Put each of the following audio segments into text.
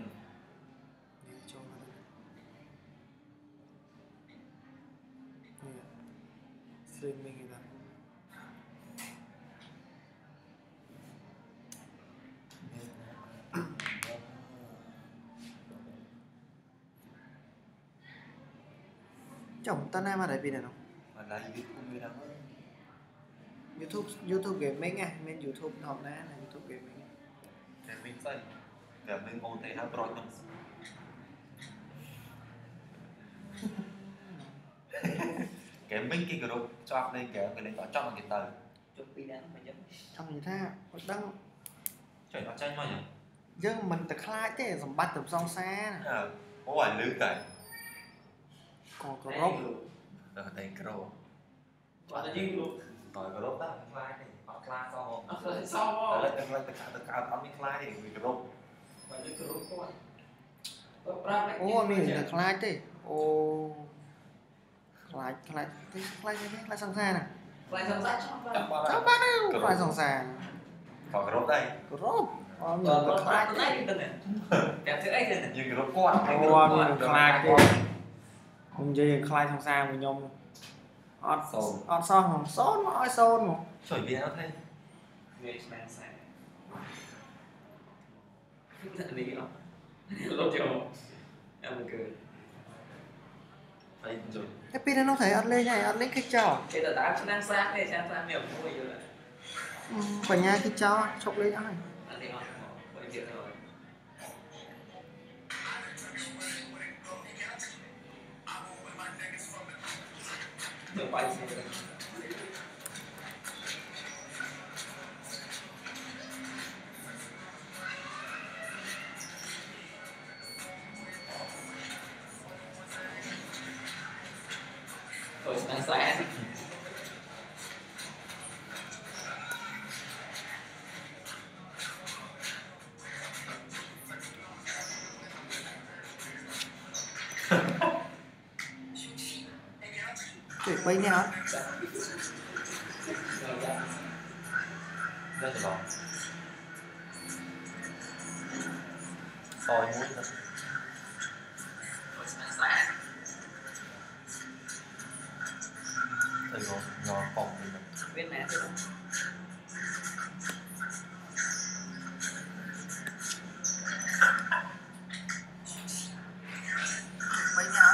cho nó nè streaming người ta chồng ta nay mà đại vì này không mà là YouTube gaming à men YouTube học nè YouTube gaming để mình xây để mình ôn thể hát rồi mình cái mình cái group cho lên cái lên đó trong cái tờ chụp đi đá mà giống trong như thế đang trời nó tranh mà nhỉ nhưng mình ta khai thế dòng bắt tầm song xa có phải lưới cái còn có rốt ở đây group còn là riêng luôn rồi group đó khai này họ khai sau sau đấy là tất cả tao mình khai thì mình group và những group của bạn ô mình là khai thế ô khai song xa nè lại dòng rách sao bác đâu khai song xa còn group đây group mình còn là khai con thế này tên này đẹp thứ ấy tên này như group quan ô mình là khai thế không gì khai song xa mình nhung ọt son không son nói son không trời vì nó thế Việt Nam sai thật lý không lâu chiều em cười phải rồi cái pin nó thấy ăn lên này ăn lên cái chó bây giờ đã đang sáng này sang nhiều vui rồi phải nhà cái chó chọc lên ai anh đi học bây giờ rồi được quay rồi sáng sáng Tuyệt bay nhau rất là lòng soi mũi nữa từ nó phòng thì mình Việt Nam thì bay nhau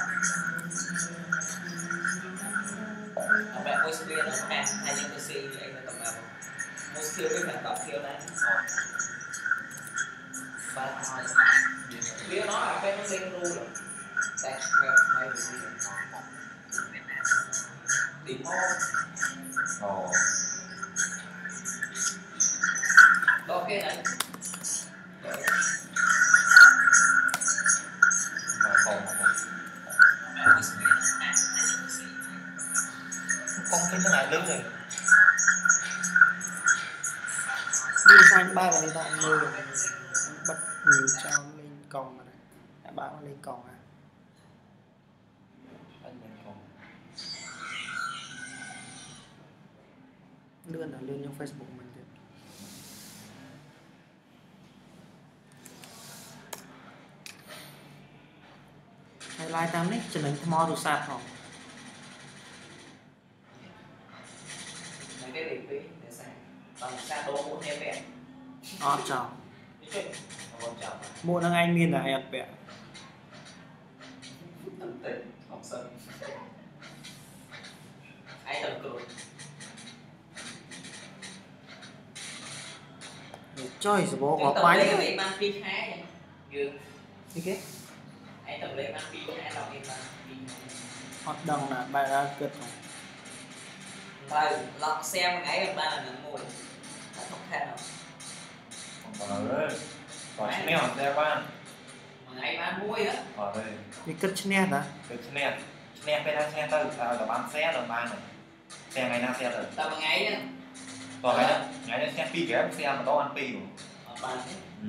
bạn mua skill là hai những cái gì anh là tập nào mua skill với bạn tập skill này và skill nó là cái nó lên ru rồi tại mày được đi ồ ok này mà phòng con cái này lớn rồi đi sang ba và đi tại người bật nhiều cho lên còng này đã bảo lên còng à anh mình không lươn trong Facebook mình thì hay like tam đấy cho nên mò đồ sạp không mấy cái lịch phí để sang bằng xa đô muốn em vẹn ọt chào quan trọng mua năng anh miền là ẹt bẹ tâm tình học sinh ai tầm cười chơi rồi bố có tầm bánh lấy cái mang phi khá vậy dương thì cái ai tầm lấy mang phi khá lòng em mang phi hoạt động là bài ra cực không và lọc xe một cái ba là nướng mùi nó không khen đâu còn rồi còn mèo xe ban mà ngày bán muối á ở đây cái cất nè hả cái xe phải đang xe tới là bán xe rồi ban này xe ngày nào xe rồi tầm một ngày á còn ngày xe pi cái xe mà đó ăn pi rồi bán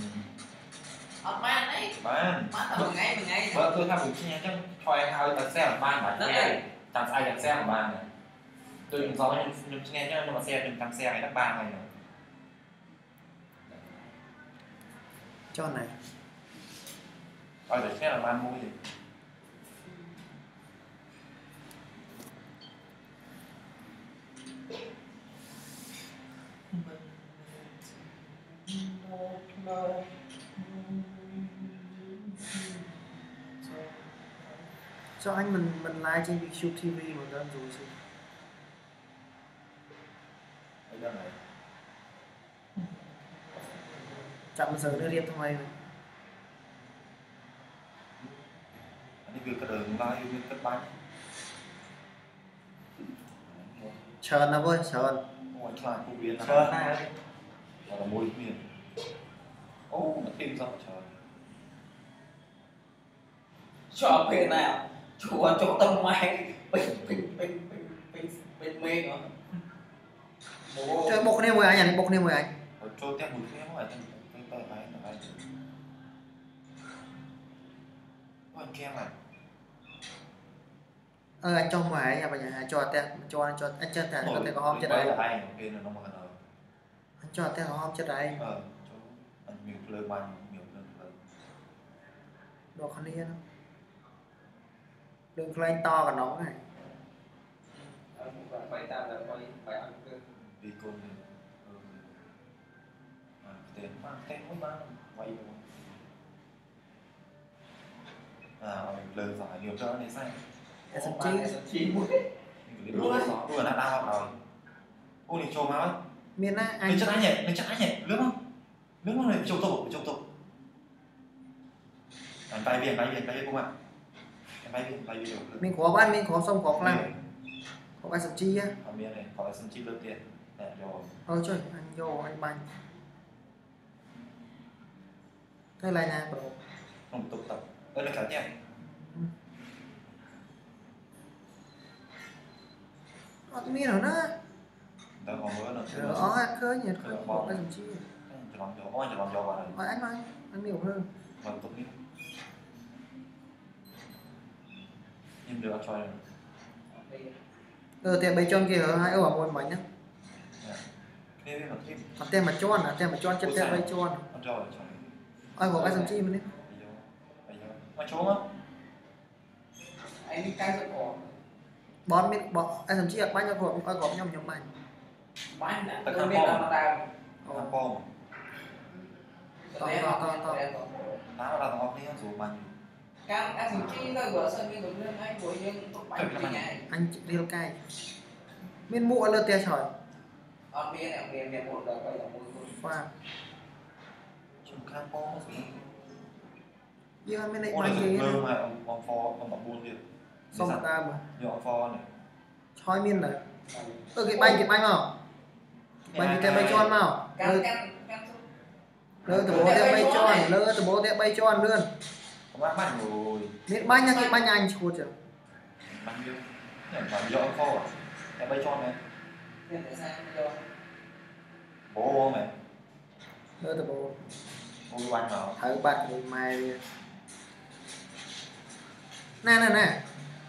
ở bán đấy bán tầm một ngày vợ tôi tham gia xe chứ cho anh hai là xe ở ban bản xe chẳng ai đặt xe ở ban này tôi dùng gió nhưng nghe nhá nhưng mà xe đừng tăng xe này đắt 3 ngày nữa cho này Ôi để xem là ban mua gì. Cho anh mình like trên YouTube TV mà đơn rồi gì. Đây đâu này. Chậm giờ nó riêng thằng mày. Anh việc cái đường lai việc cái bánh. Chờ nó với, chờ. Ôi trời phụ biến Chờ này. là môi miền. Ô nó tìm sao trời. Cho bên nào chùa cho tâm mày bên mê nữa. Chơi bốc nêu mời anh, bốc nêu mời anh. Rồi cho tem một cái ngoài cái tờ này là anh. Ôi kem này. Anh cho mời anh bây giờ cho anh chân thả có thể có hôm chết đấy. Là ai bên là nó mà rồi. Anh cho thể có hôm chết đấy. Cho anh miêu lơ man miêu lơ. Đồ khăn đi nó. Đừng có anh to cả nóng này. Phải tao là phải ăn cơm. Đi con đi. Tiền mang tên mỗi ba quay rồi. Lời phải nhiều cho này sai. SMG Đùa là đau rồi. Ô này trồ máu. Miền á anh. Mình chắc anh nhỉ, lướt không? Lướt không này trông tục. Anh bay biển không ạ? Em bay biển được. Mình có ban mình có xong có làm. Có cái SMG á. Ở miền này có SMG lớn tiền. Đẹp rồi. Trời anh vô anh bánh. Cái này nè bro. Không tục tập. Là cả nhẹ. Miền ở nó. Đó có mưa nữa. Khơi nhỉ. Có cái SMG. Chỉ làm gió vào đây. Anh nhiều hơn. Vâng tục đi. Nhưng được cho này. Thì bây cho kia hai ở một bánh nhá. Thế mà thêm. Còn tem mà cho chất tem bây cho. Con cho. Ai có cái SMG mình đi. Mà chỗ á. Anh đi cay rồi có. Bọn SMG ở bánh cho cổ ai có nhóm bánh. Bánh đã. Tôi biết là nó tao. Hàng bom. To. Đá là nó đi rủ mà. Các SMG tôi vừa sân viên đúng lên anh của nhưng tụi bánh đi nhảy. Anh đi cay. Miền mua lơ tia trời. Ở miền một đời bây giờ mua. Wow. Chúng khang bom gì. Giờ bên này Ôi bánh gì là mà ông phò ông bảo buôn kìa. xong ta mà Nhiều ông phò này. choi miên này cái bánh không bánh thì bay cho nào lơ từ bố theo bay cho lơ từ bố theo bay cho luôn Có bác bánh rồi. miễn bánh nha cái bánh anh chua chưa Bánh yêu. Bánh do ông phò à? Em bay cho này. Bố mày. lơ từ bố Ôi bánh nào. thử bạc thì mày nè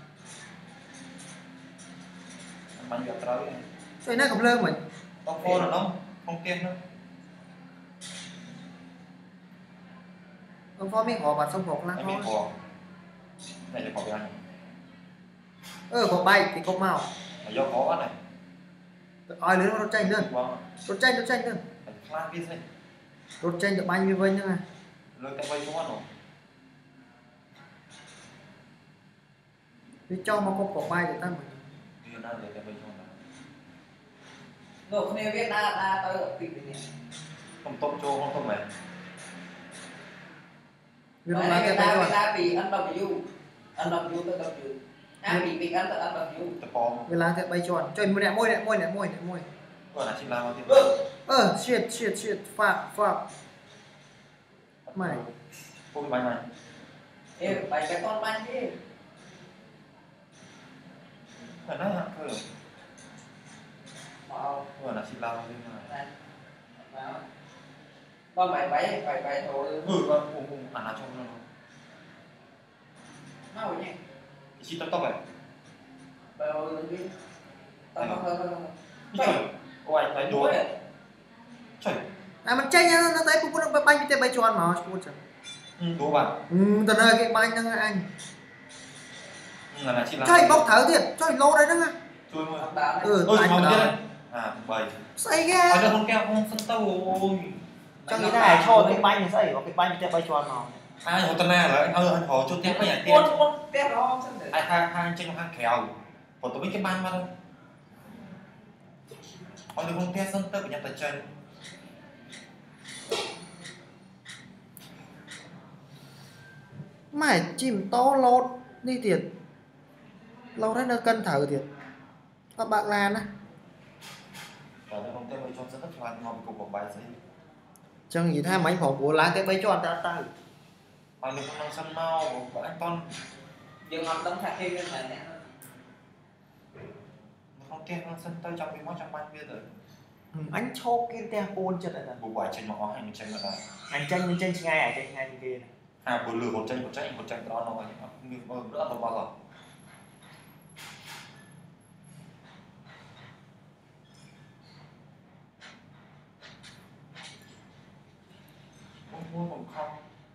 Bánh gặp tới này. cho nó cầm lơ mình Ông phô là nó không kiên đâu. ông phó miếng họ bạc xong hộp lắm Anh biết thôi phò. Này là phò với anh. có bay thì có màu Là do có này. ai lớn nó tranh đơn Vâng. nó tranh đơn Phải khá biết đấy. nó tranh được bánh như vậy nữa này Lôi cái bay xuống rồi. vì cho mà có bay thì ta mình Như nào để cái bay xuống này. Rồi không biết đã tới ở tỉnh này. Không tốt cho không mày. vì nó là cái bay cho ta bị ăn đập you tới đập you. Bị ăn tới ăn đập you. Tập bom. vì là cái bay cho chơi một đẹp môi Còn là chim lao thêm. Shit, fuck. Mày. Cô cái bánh này. Ê, bày cái con bánh đi. Phải nói hả? Thôi rồi. Wow. Còn là chim lao thêm này. Con bày thôi. Ăn là trong nó. Mau nhỉ. Chị tóc này. Bày hồi đi. Tao Trời. Cô anh thấy đùa. Trời. Mình tranh nó tới cũng có bay như thế bay cho ăn mà chua trời Đúng bạn. Tận ơi cái bánh đó anh. Là chỉ làm. Chơi bốc thở thiệt, chơi lô đấy đó nghe. Chui mà. Ôi Mong biết đấy. Bầy. Say ghê. Ở đâu không keo không phân tâu ôi. Cho người ta hãy cho cái bánh này say, có cái bánh này bay cho nó. Hồ Tân Na là anh hồ chút tiếp với nhà tiên. Tép đó xong rồi. Hai trên hàng kèo. Còn tôi biết cái ban mà đâu. Họ được không test sân tơ của nhà tài chân. Mày chìm to lột đi thiệt. Lâu đấy nó cân thở thiệt. Các bạn làm á. Và tôi không test với cho rất là ngon cùng một bài giấy. Chẳng gì thay máy phỏng của lá cái bay cho anh ta tay. Họ được không năng sân mau của anh con. Dương ngọc tấm thạch kia cái này nè. Không test năng sân tơ trong cái món trong ban kia rồi. Anh cho cái te côn cho này là Bộ bài trên nó hành tranh là anh tranh ngay à tranh ngay kia này. bộ lừa một tranh đó nó như nữa không bao giờ. Không không.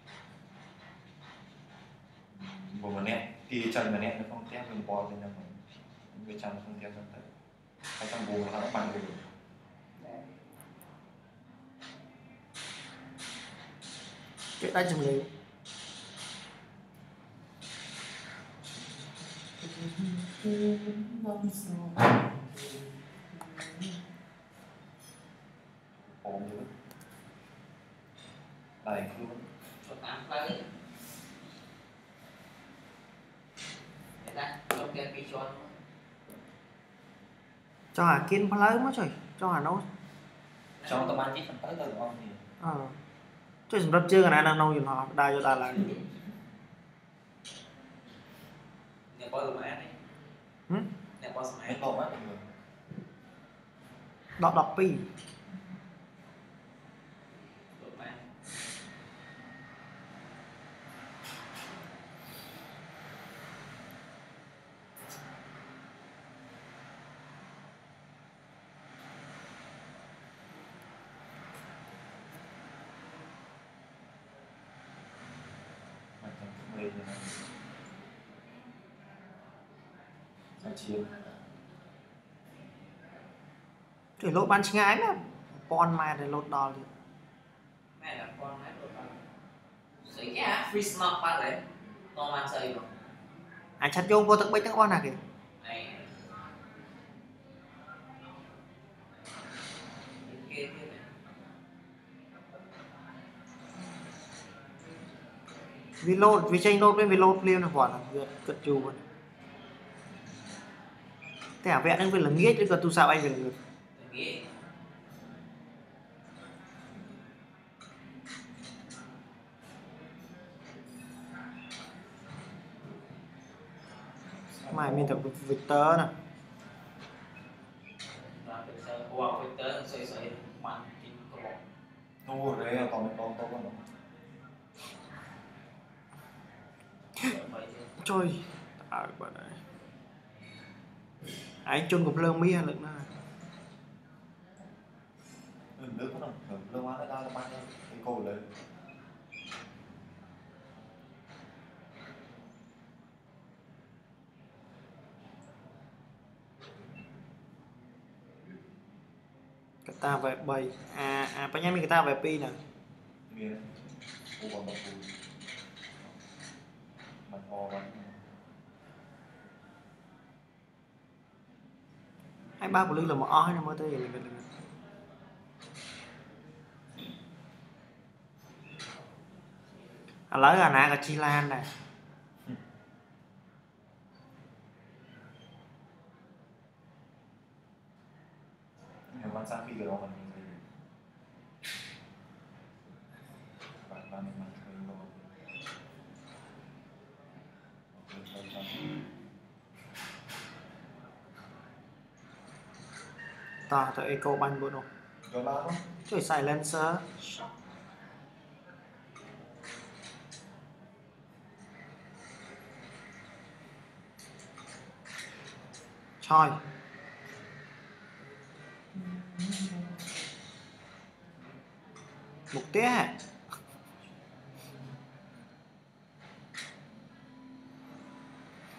Bộ mà nè, thì tranh mà nè nó không test mình bò lên mình. Người tranh không test xong tới. Hay trong bù nó bằng được. Cái tay chừng liều. Ổn chứ. Đây cứ Chụp ám lấy. Để ta, trong cái pi Cho hà kiến phá lớn mất rồi. Cho hà nấu. trong tầm ban chỉ phần tới thôi đúng không thì Chứ sầm đập chưa cái này đang nấu gì họ đai cho ta là nhà bao giờ này. Nhà bao giờ mấy này. bộ á đọc pi. Thì lốt bán chinh ái mà con mà để lốt đo thì Này là con này lốt đo. Sấy cái free smart bắt đấy. Con mang sấy rồi. anh chặt vô vô tắc bích tắc con nào kìa. Này. Kia này. Vì tranh lốt với vì lốt liêu là quả là việc cất chù vậy. Thế hả vẹn anh phải là nghĩa chứ còn tu sao anh phải là người. Nghĩa. Mày mình tập Victor nè. Wow, Victor sấy mạnh chính có bộ. Nô đấy là còn con đó. Trời bạn này. Anh chung cục lơ mía lực nữa. Nước nó lơ quá nó đang mang cái cổ lên. Cái ta về 7 bây giờ mình cái ta về pi nè. Miền cô còn đọc mặt ho vậy. Hai ba của Ly là một o hay là mới tới gì mình lấy là nãy là Chi Lan này. Nhiều quan sát khi cái đó mình bạn mình Ta tới eco banh bữa đâu. Trời silencer. Trời. Một tía.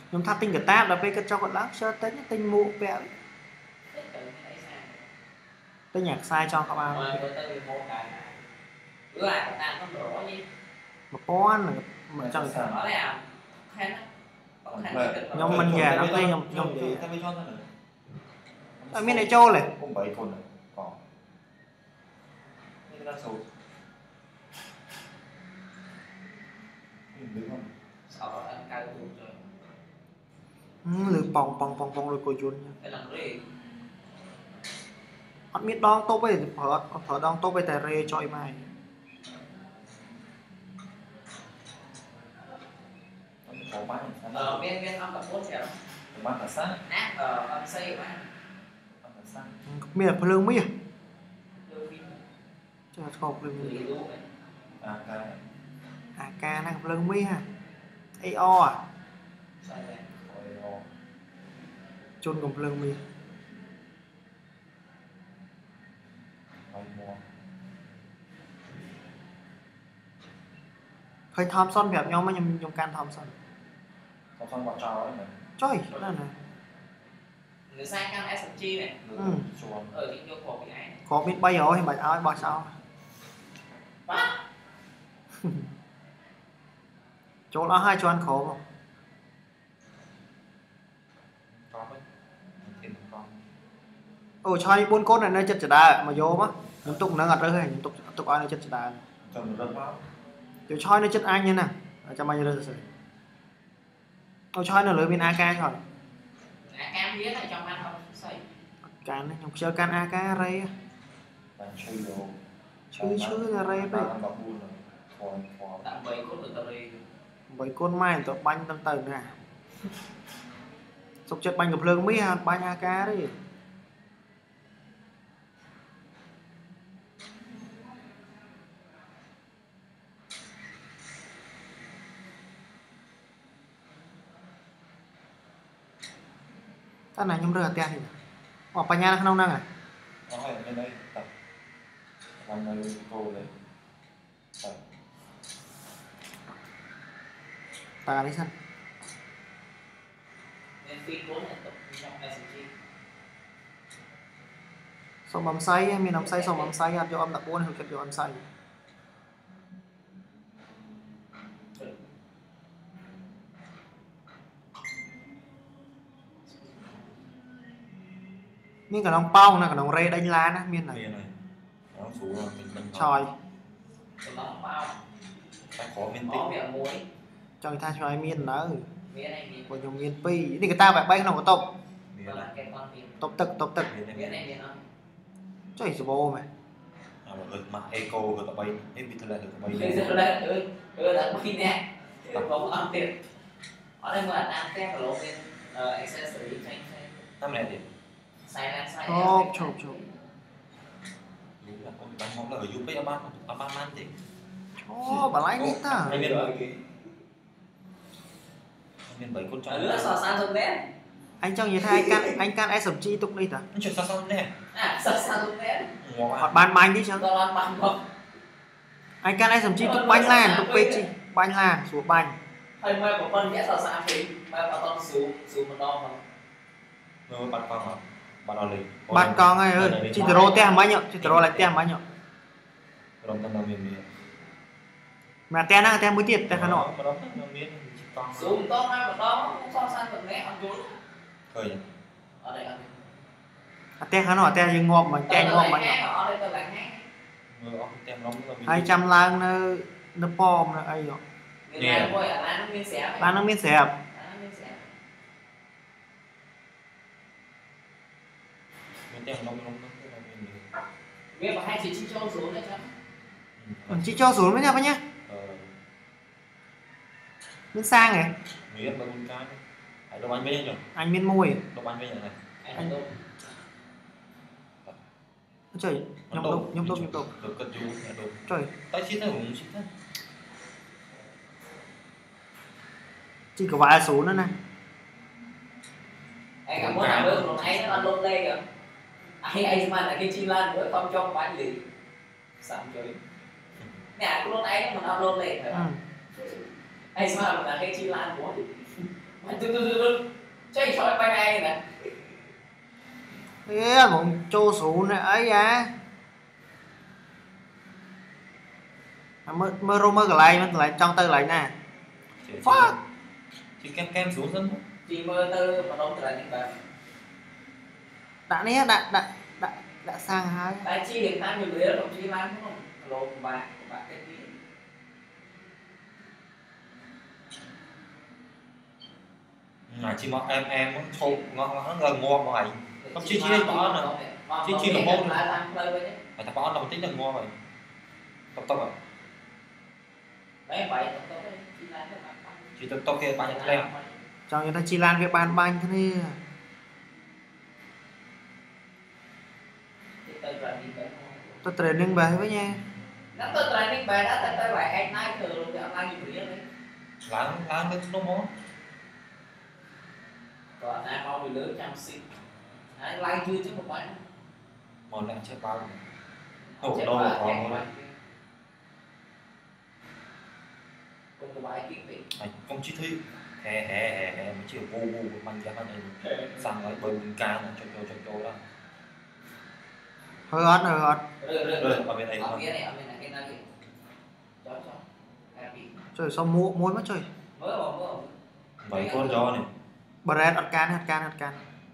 nhưng thắt tinh cái táp là cái cho con lắc cho tính tinh mũ vẹo cái nhạc sai cho các bạn một con mà chẳng nhóm mình già nó tay nhóm gì ở bên này trâu này cũng 7 con này cóนี่ก็สูงđứng không lử pòng rồi coi chun cái lần đấy họ biết đong tốt với phở đong tốt với tài rê cho mai có bán viên ông tập 4 triệu bán cả sát nát ông xây mà bây giờ lương mấy à cho khóc lương AK năng lương mấy ha AO à chôn cùng lương mấy khơi Thompsonแบบnhau mà nhung can Thompson Thompson bọn trò ấy mà trời đó nè người sai can SMG này ở trên vô cổ bị ai có biết bay rồi thì bài áo bao sao chỗ đó hai cho ăn khổ không ồ cho đi 4 cốt này nơi chất chả đà mà vô má nhắm tục nó ngặt rồi nhắm tục ai nơi chất chả đà chỗ choi nó chất anh như nè cho mày rồi choi nó lưỡi bên AK rồi AK biết là trong ăn không xây can này chơi can AK ray chơi là ray đấy với con mai tụi banh tâm tầng nè sục chất banh gặp lương mấy hạt banh AK đấy ta này nhung rửa tiền thì bỏ bánh nha không năng à nó hay ở bên đây tập làm nơi cô đấy ta đi sân xong bấm say mình bấm say xong bấm say cho âm đặt 4 hoặc cho âm say miếng cả đồng pau nè cả đồng rê đánh lá á miếng này nó xuống rồi mình trời ta khó miên tích cho người ta cho ai miếng nữa của dùng miếng pi đi người ta phải bay nó có tộc tộc tực trời sự bô mày mà eco rồi tao bay em bị thật là được bay đã bay nè không ăn tiền ở đây mà ăn cái của lỗ bên accessory năm này thì sai chụp bạn mong là ở giúp với Aban man thì bà lấy đi ta anh biết rồi anh biết 7 con trai nữa so sang không đen anh trong như thế anh can SMG tục đi ta anh chuyển sao nè so sang không đen hoặc bàn bánh đi chứ anh can SMG tục bánh làn tục chi bánh làn xuống bánh thầy mai của con vẽ so sang thì mai bà con xuống một đo không rồi bạn con hả bạn nào lịch bạn con ơi chị rô tem mấy nhở chị rô lại tem mấy nhở đồng tâm đồng miền mà tem năng tem mới tiệt tem khá nọ xuống to mai một đo không so sang được mẹ ăn vốn khơi ở đây tem khá nọ tem nhưng ngon mà tem ngon mà ở đây tôi lại tem nóng 200 lang nó pom nó ai rồi bán nó miếng xẹp tem nóng biết mà hai chị cho xuống đấy chứ chị cho xuống với nhau nhá miếng sang này biết là con cái hãy đồ bánh với nhỉ anh miếng môi đồ bánh với này anh trời nhom tục được cất chú đồ trời tay xít thôi cũng xít thôi chỉ có vài số nữa nè anh cảm ơn làm được rồi anh nó lộn đây kìa anh mà là cái chi lan với không cho bánh gì sẵn chơi nè cái lộn anh mà nó lộn đây phải anh mà là cái chi lan của chơi chơi bay này nè thế một chô số này ấy à mơ rô mơ cái lại trong tư lại nè fuck chỉ kem xuống dân chỉ mơ tư mà đông lại những bạn đã nè đã sang hai tại chi hiện tại nhiều người đó đồng chí làm đúng không lô của bạn cái gì mà chỉ mong em muốn thô ngon gần ngon vậy không chi bỏ nữa chi là môn phải tập bỏ đâu tính là ngon vậy tóc à đấy vậy chỉ tóc kia bạn nhận lên cho người ta chi lan cái bàn banh thế này tôi training bài với nha nó tôi training bài đã tới bài anh nay từ lúc nào anh như vậy đấy láng lên nó món còn ai mau bị lớn trăm xịt ai like chưa chứ một bạn món này chơi bao tổ đâu còn cùng bài kiến vị không chỉ thi hè mới chịu vô mang ra này sang ấy bơi ca là cho đó hơi ớt rồi ở bên này ở bên này cái nào gì cho trời sao muối mất trời mỡ vậy con gió này bread hạt can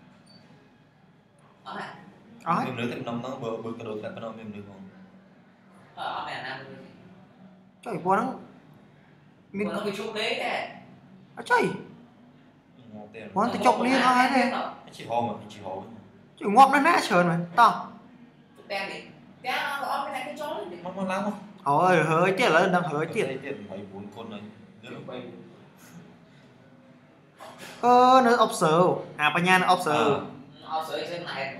mình lưới thêm năm nó bữa cái đồ lại nó mềm được không ở này nam trời quá nó mình có cái chút đấy nè trời quán tôi chọc liên nó hết này chỉ hồ trời ngọt nó nát trời mà to đen đi đen nó bên này cái chó nó lắm không ôi hơi chết lên đang hơi chết mấy bốn con này nó observe bà nha nó observe trên này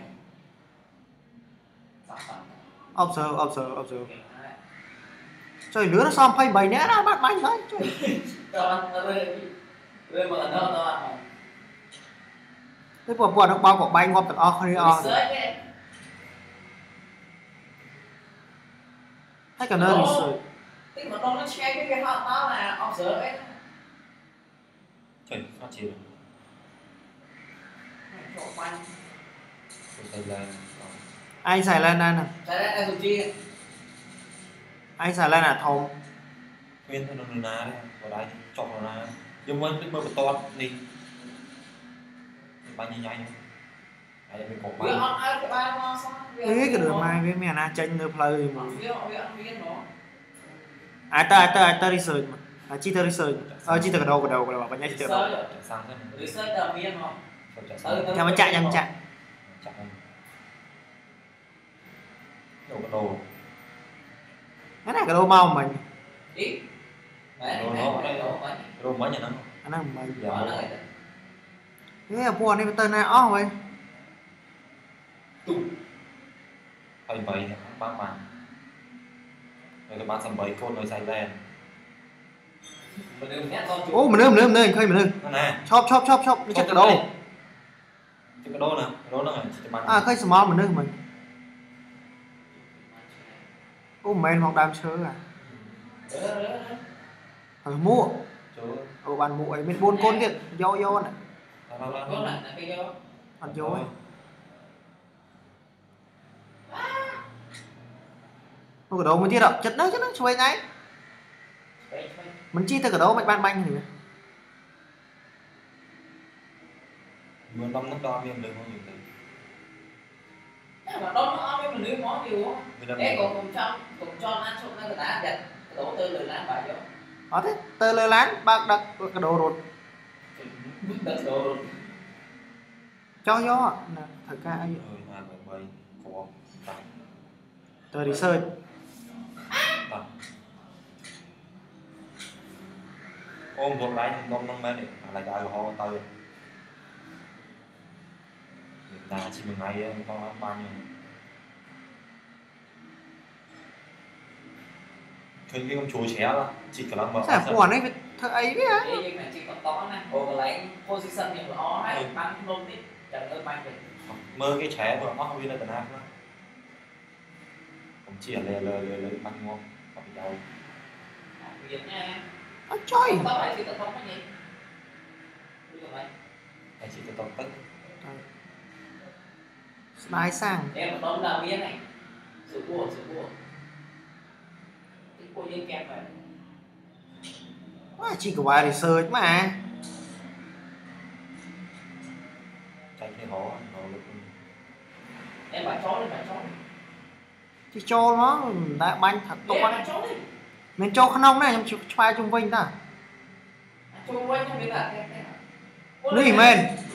observe trời lứa nó xong phây bầy nè nó bắt bánh đấy trời mà nó thế quả nó bao quả bánh ngọt tận đi hay cả nơi research tức mà nó che cái họ đó là observe ấy trời phát triển ai xài lên đây nè ai xài lên là thùng nguyên thôi nó ná đấy vào đây chọc nó ná nhưng mà cái bơ to đi bao nhiêu nhanh đây mình cột cái đường mai với mẹ na tranh được lời mà ai ta research mà chi ta research chi ta cái đầu là bạn nhảy chi ta đầu nhà mình chạy đồ cái này cái đồ màu mình đồ mấy nhà nó anh em mình thế là buồn đi tên này ó vậy thầy bảy bán bàn rồi cái bán sầm bảy con rồi xài đèn ô mình nương khơi mình nương chop nó chắc cái đồ cái đồ nè khơi small mình nương mình ô men hoặc đam sớ à mua ở bàn mua ấy mình buôn côn điện do này ăn vô ấy cái đầu mình tiết đâu chất nó xuôi ngay mình chi tới cái đầu mạch ban banh thì mưa năm nó đo miệng được không nhiều mà đó nó với mình nướng món nhiều quá đấy còn cho ăn xong người ta ăn dạch đổ tư lười lán bài vô thế tơ lười lán bác đặt cái đồ rồi cho gió nè thật ca ấy tơ đi sơi ôm một lại năm mấy này lại đòi ho tơ là chỉ một ngày con bao nhiêu cái con chùi xé đó chỉ cả lắm mà sao buồn ấy thợ ấy biết á cái này chỉ còn to này ô lại position nhiều nó ấy bắn luôn đi chẳng ơi bắn được mơ cái trẻ mà nó không biết là tận áp đó cũng chỉ là lời bắn ngon không bị đau việc nha trời tao phải thì tao không có gì anh chỉ có tóc tất đai sang em mà tóm là miếng này sửa cua cái cua với kem này chỉ có vài để sơi mà tránh cái hố em bà chó chứ cho nó đã banh thật tốt quá nên cho khăn ông này em chụp file chung vinh ta nỉ men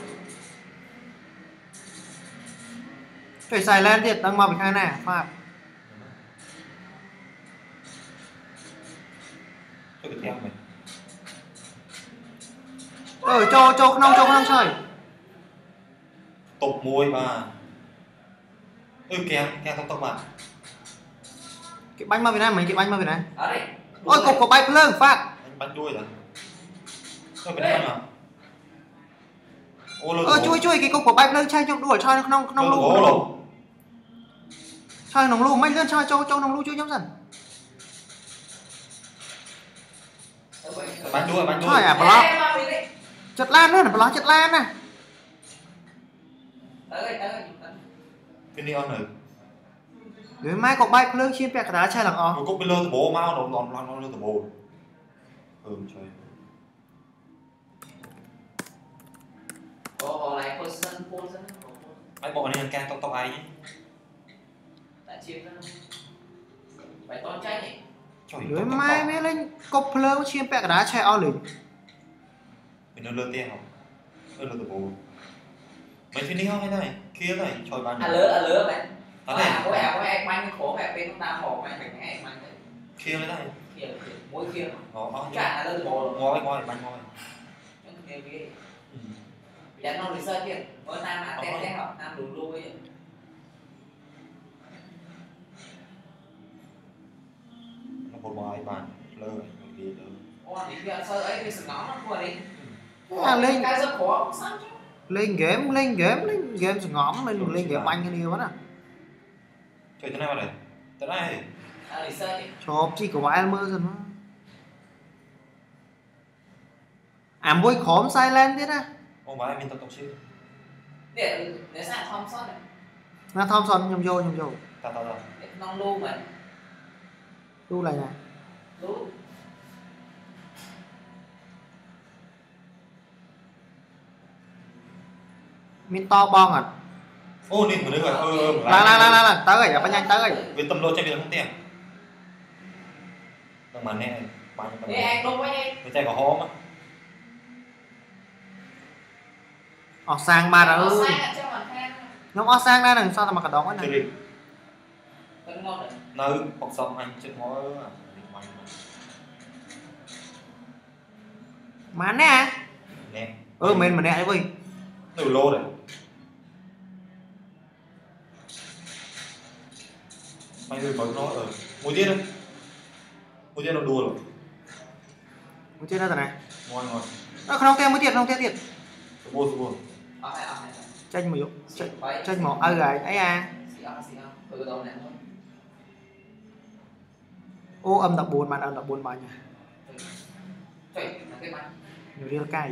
phải xài lên thiệt đang màu bị khai nè phạt cho cái theo mình cho khăn ông chơi tục môi mà kèm tóc mà cái bánh mà Việt Nam mấy cái bánh mà Việt Nam ở đây ôi cục của bay lưng phát anh bánh đuôi rồi Việt Nam à chui cái cục của bay lưng chơi cho đuổi chơi nó lu chơi nòng lu mấy lên chơi cho nòng lu chui nhóm dần bánh đuôi chơi à block chật lan nữa là block chật lan nè cái này on rồi rồi mai cục bay lưng chiên bẹt đá chơi là ó cục bên lơ từ bố mau nó lơ từ bố chơi anh bọn này càng tóc ai nhé rồi mai mới lên cục lưng chiên bẹt đá chơi ó liền mình nó lơ tiền không lơ từ bố mấy phim này không này kia này trời ban lứa mày này có em bánh khổ mẹ bên ta hổ mày mình nghe bánh kia này mỗi kia cả là bồ ngồi bánh ngồi dạ nó research kia mới nam à té học nam đủ luôn ấy nó một bài bàn lơ thì sơ ấy thì sừng ngón nó qua đi lên cái rất khổ sao chứ lên game sẽ ngõm lên game banh cái điều đó nè chơi thế này vào đây thế này chộp chỉ có vài mơ rồi mỗi khóm sai lên thế nè ông bà mình tập xíu để sang Thompson này na Thompson nhầm vô ta non lu mà lu này nè lu min to bong à ô nè một đứa rồi là tới rồi phải nhanh tới rồi về tầm lộ chạy về không tiền đằng mà nè bao nhiêu tầm anh đúng với cái chạy có hố mà sang ba rồi nhóm sang ra đằng sau mà cả đó này nơi hoặc xong anh chuyện ngó mà nè mình mà nè với đủ lô rồi mày người mới nói rồi mùi tiết nó đùa rồi mùi tiết đó rồi này ngồi nó không thêm mùi tiết thiệt buồn tranh mà tranh một rồi ấy à ô âm đập buồn bà nhỉ nhiều đi cay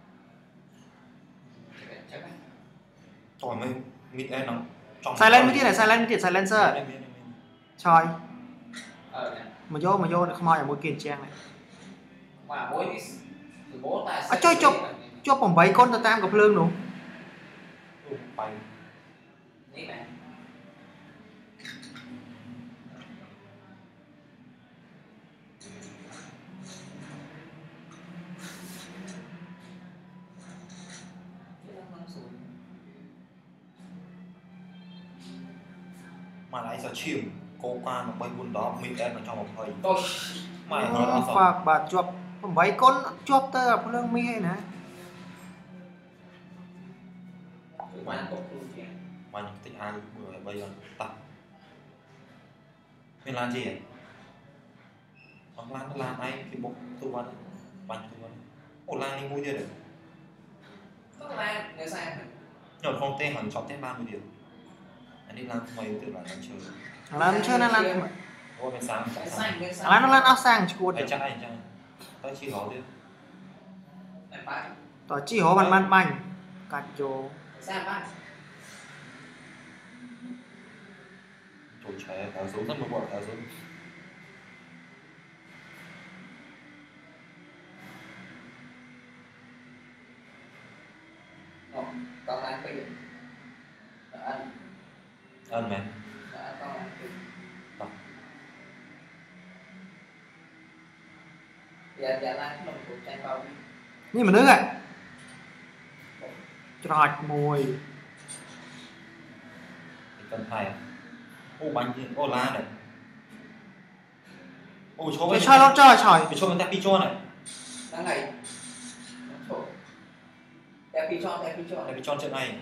tỏi mấy mít em nóng silent mới tiết silencer trời mà vô không ai ở mỗi kiền trang này cho phòng bấy con ta tam gặp lương đúng mà lại sao chịu cô quan mà bay buôn đó mình em ở trong một thời tôi mày hơn phạt bà chụp phòng bấy con chụp ta gặp lương mi hay nè mà những thích ai vừa bây giờ tập mình làm gì nó làm ai cái bộ tư vấn bánh tư vấn ồ làm đi mua gì được nhỏ không tên hẳn chọn tên 30 điểm anh đi làm mày từ là làm chơi nó làm ô bên sáng nó làm áo sang chua được trai tao chỉ hỏi đi tao chỉ hỏi bàn bành cắt vô Sao bác? Trời trẻ thả xuống rất một bọn thả xuống. Còn lại bây giờ Ân mẹ. còn lại giờ lại mình cũng chạy vào đi. nhưng mà nước ạ trọt mùi Cần thầy. Ô bánh gì? Ô la này. Ô chó cái xoay lót trời trời cái chó người ta picho này. Đang ngày Đẹp picho Đây picho chuyện này.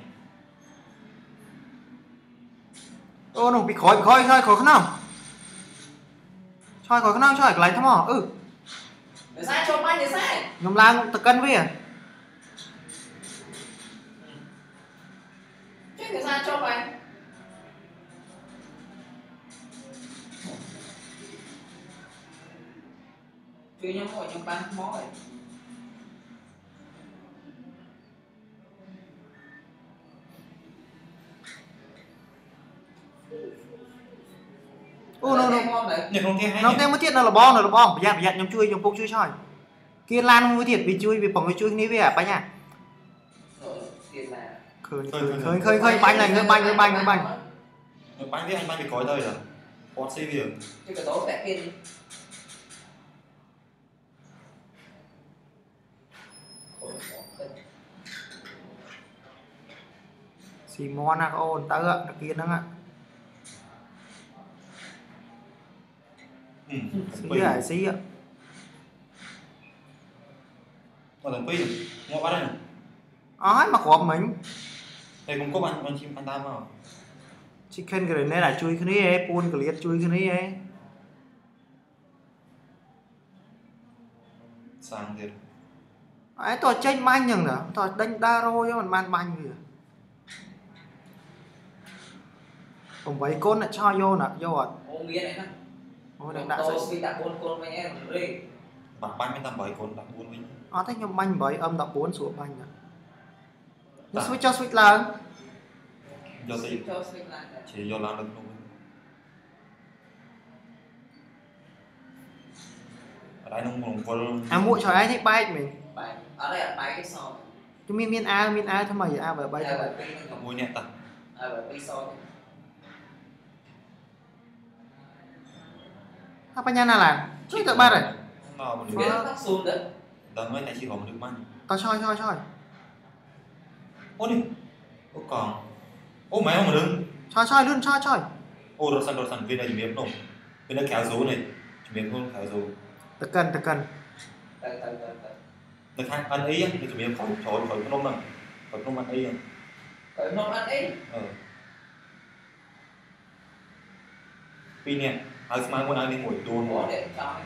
ô nó bị khói xoay khỏi khăn nào xoay khỏi khăn nào xoay lại thăm hả để sai cho anh để sai nhóm lang tự cân với à chứ để sai cho anh chưa nhóm ngồi nhóm bán món rồi ô nó Nhật không nghe hay. nó thêm mới tiết là bong bây giờ nhóm chui nhóm phục chui xoay kia lan mới tiết vì chui vì bỏng chui ní với à bánh à khơi bánh này ngơi bánh Bánh với anh bánh bị cói thôi rồi. Con xí kìa. chứ cái đó đẹp kia đi Simon à ôn tớ ạ kia nó ạ xí à xí ạ Còn thằng Quy ngọt quá đây này. ói mà của mình Đây cũng có anh chim anh tam không? chicken cái này là chui cái này ấy pun cái liệt chui cái này ấy Sang thiệt. ấy tôi tranh banh nhằng nữa tôi đánh đa rô cho mình man banh kìa còn vậy con lại cho vô nè vô à ô nghĩa này nè ôi đã tôi suy đặt con với em đi Bạn bánh với tam 7 con đặt buôn với. thích nhóm banh bởi âm đọc 4 xuống banh nè Dạ. switch cho switch là Do gì? cho suy lại Chỉ do làm được thôi. Ở đây nó một con à muội trời ai thích bay mình bài ở đây là bài cái sò cho miên a thôi mà giờ a về bay thôi vui nhẹ tật. cái sò apa nha là chui tự ba rồi Nó một biết tóc xuống đấy đợt mới này chỉ có một được mang. tao soi Ô đi. Ô còn. Ô mày không mà đứng. soi luôn soi Ô đồ sẵn viên này chỉ miếng nổ. Viên này kéo rú này. Chỉ miếng không kéo rú. tự cần Được hai ăn ý á, thì chỉ miếng khỏi khỏi cái nôm này. Khỏi nôm ăn ý á. cởi nón ăn ấy Pin nè. Ai mai muốn ăn đi ngồi đuôn bỏ ngồi. để cho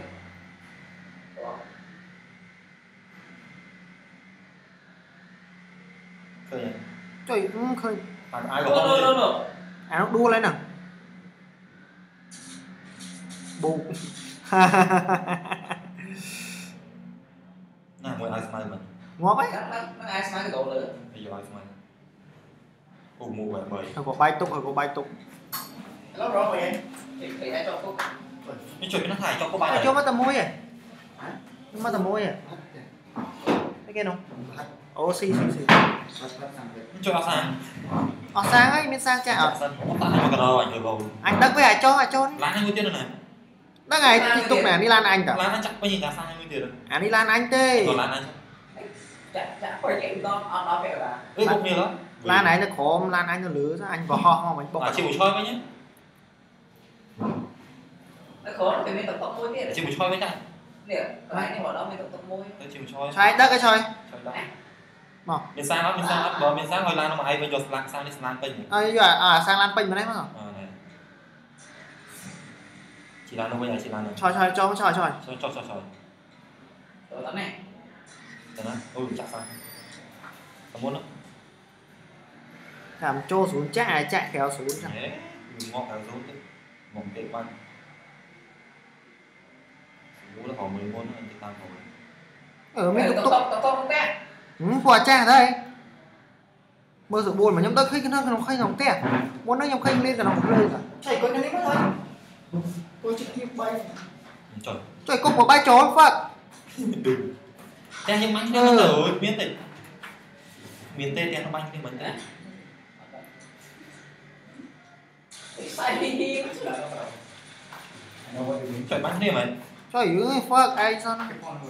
Khơi nhỉ. trời khơi Ai có không no à nó đua lên nè bù Nè ngồi ai mai mình. ngon ấy nó ai sáng cái độ nữa Bây giờ ai mai. Ô mua vẻ bời. hồi có bay tục nó rõ rồi em thì hãy cho cô Nhưng chuyện nó thải cho có bài cho mắt tầm môi à mắt tầm môi à cái kia không ô xì Cho áo sang. sang ấy miền sang chả Tại mà cái đâu ảnh được bầu. anh đắc với ai cho Lán anh nguyên tiền rồi này. đắc ngày tiktok này đi lan anh cả Lán anh chắc bao nhiêu ta sang anh nguyên tiền rồi. à đi lan anh tê Còn lán anh. chả phải vậy nó phải là Ê bốc nhiều lắm. lan này nó khóm lan anh nó lứa ra anh vào ho mình bốc Chỉ buổi chơi với nhé. nó khó thì mới tập tóc môi tiết Chỉ buổi chơi với ta. nè cái này họ đó mới tập tóc môi Chỉ buổi chơi. xoay đắc cái xoay Mà mình sang lắm, bờ mình sang hồi lan nó mà ai bây giờ sang đi sang pin. à sang lan pin mà đấy mà Chỉ là nó bây giờ chỉ là nó. xoay cho Cho. rồi tấm này Đó. Ôi chả sang. Không muốn nữa. làm cho xuống chạy khéo xuống chẳng Đấy, ngọt cái rốt đấy. Ngọt cái bánh. Rốt là họ 10 môn anh tăng rồi. ở mình tục tóc không ta quả cha đây mơ sự buồn mà nhóm tới khi cái nó khay ngọc tè muốn nó nhóm khay lên cả nó không lên cả chạy có cái đấy mất thôi tôi trực tiếp bay chạy cục vào bay trốn phật thế nhưng bánh nó rồi miền tây thì nó bánh thì mình đấy chạy bánh đi mày trời ơi phật ai sao nó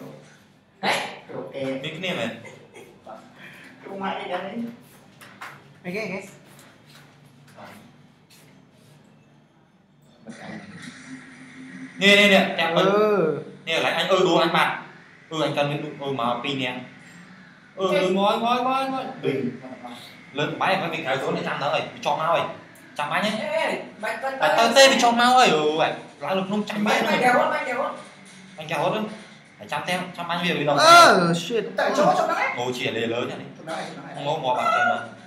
biết cái này mày cái nè em nè lại anh đùa anh bạn anh cần mà pin nè ngồi lớn máy phải bị khởi xuống để chăm nữa rồi cho mau rồi chăm máy nhé tao tê bị cho mau rồi vậy lại lực không chăm máy nữa anh kéo hốt phải chăm tem chăm anh việc đi đâu shit tại chỗ trong đấy ngồi chỉ để lớn này không có mò bằng chân mà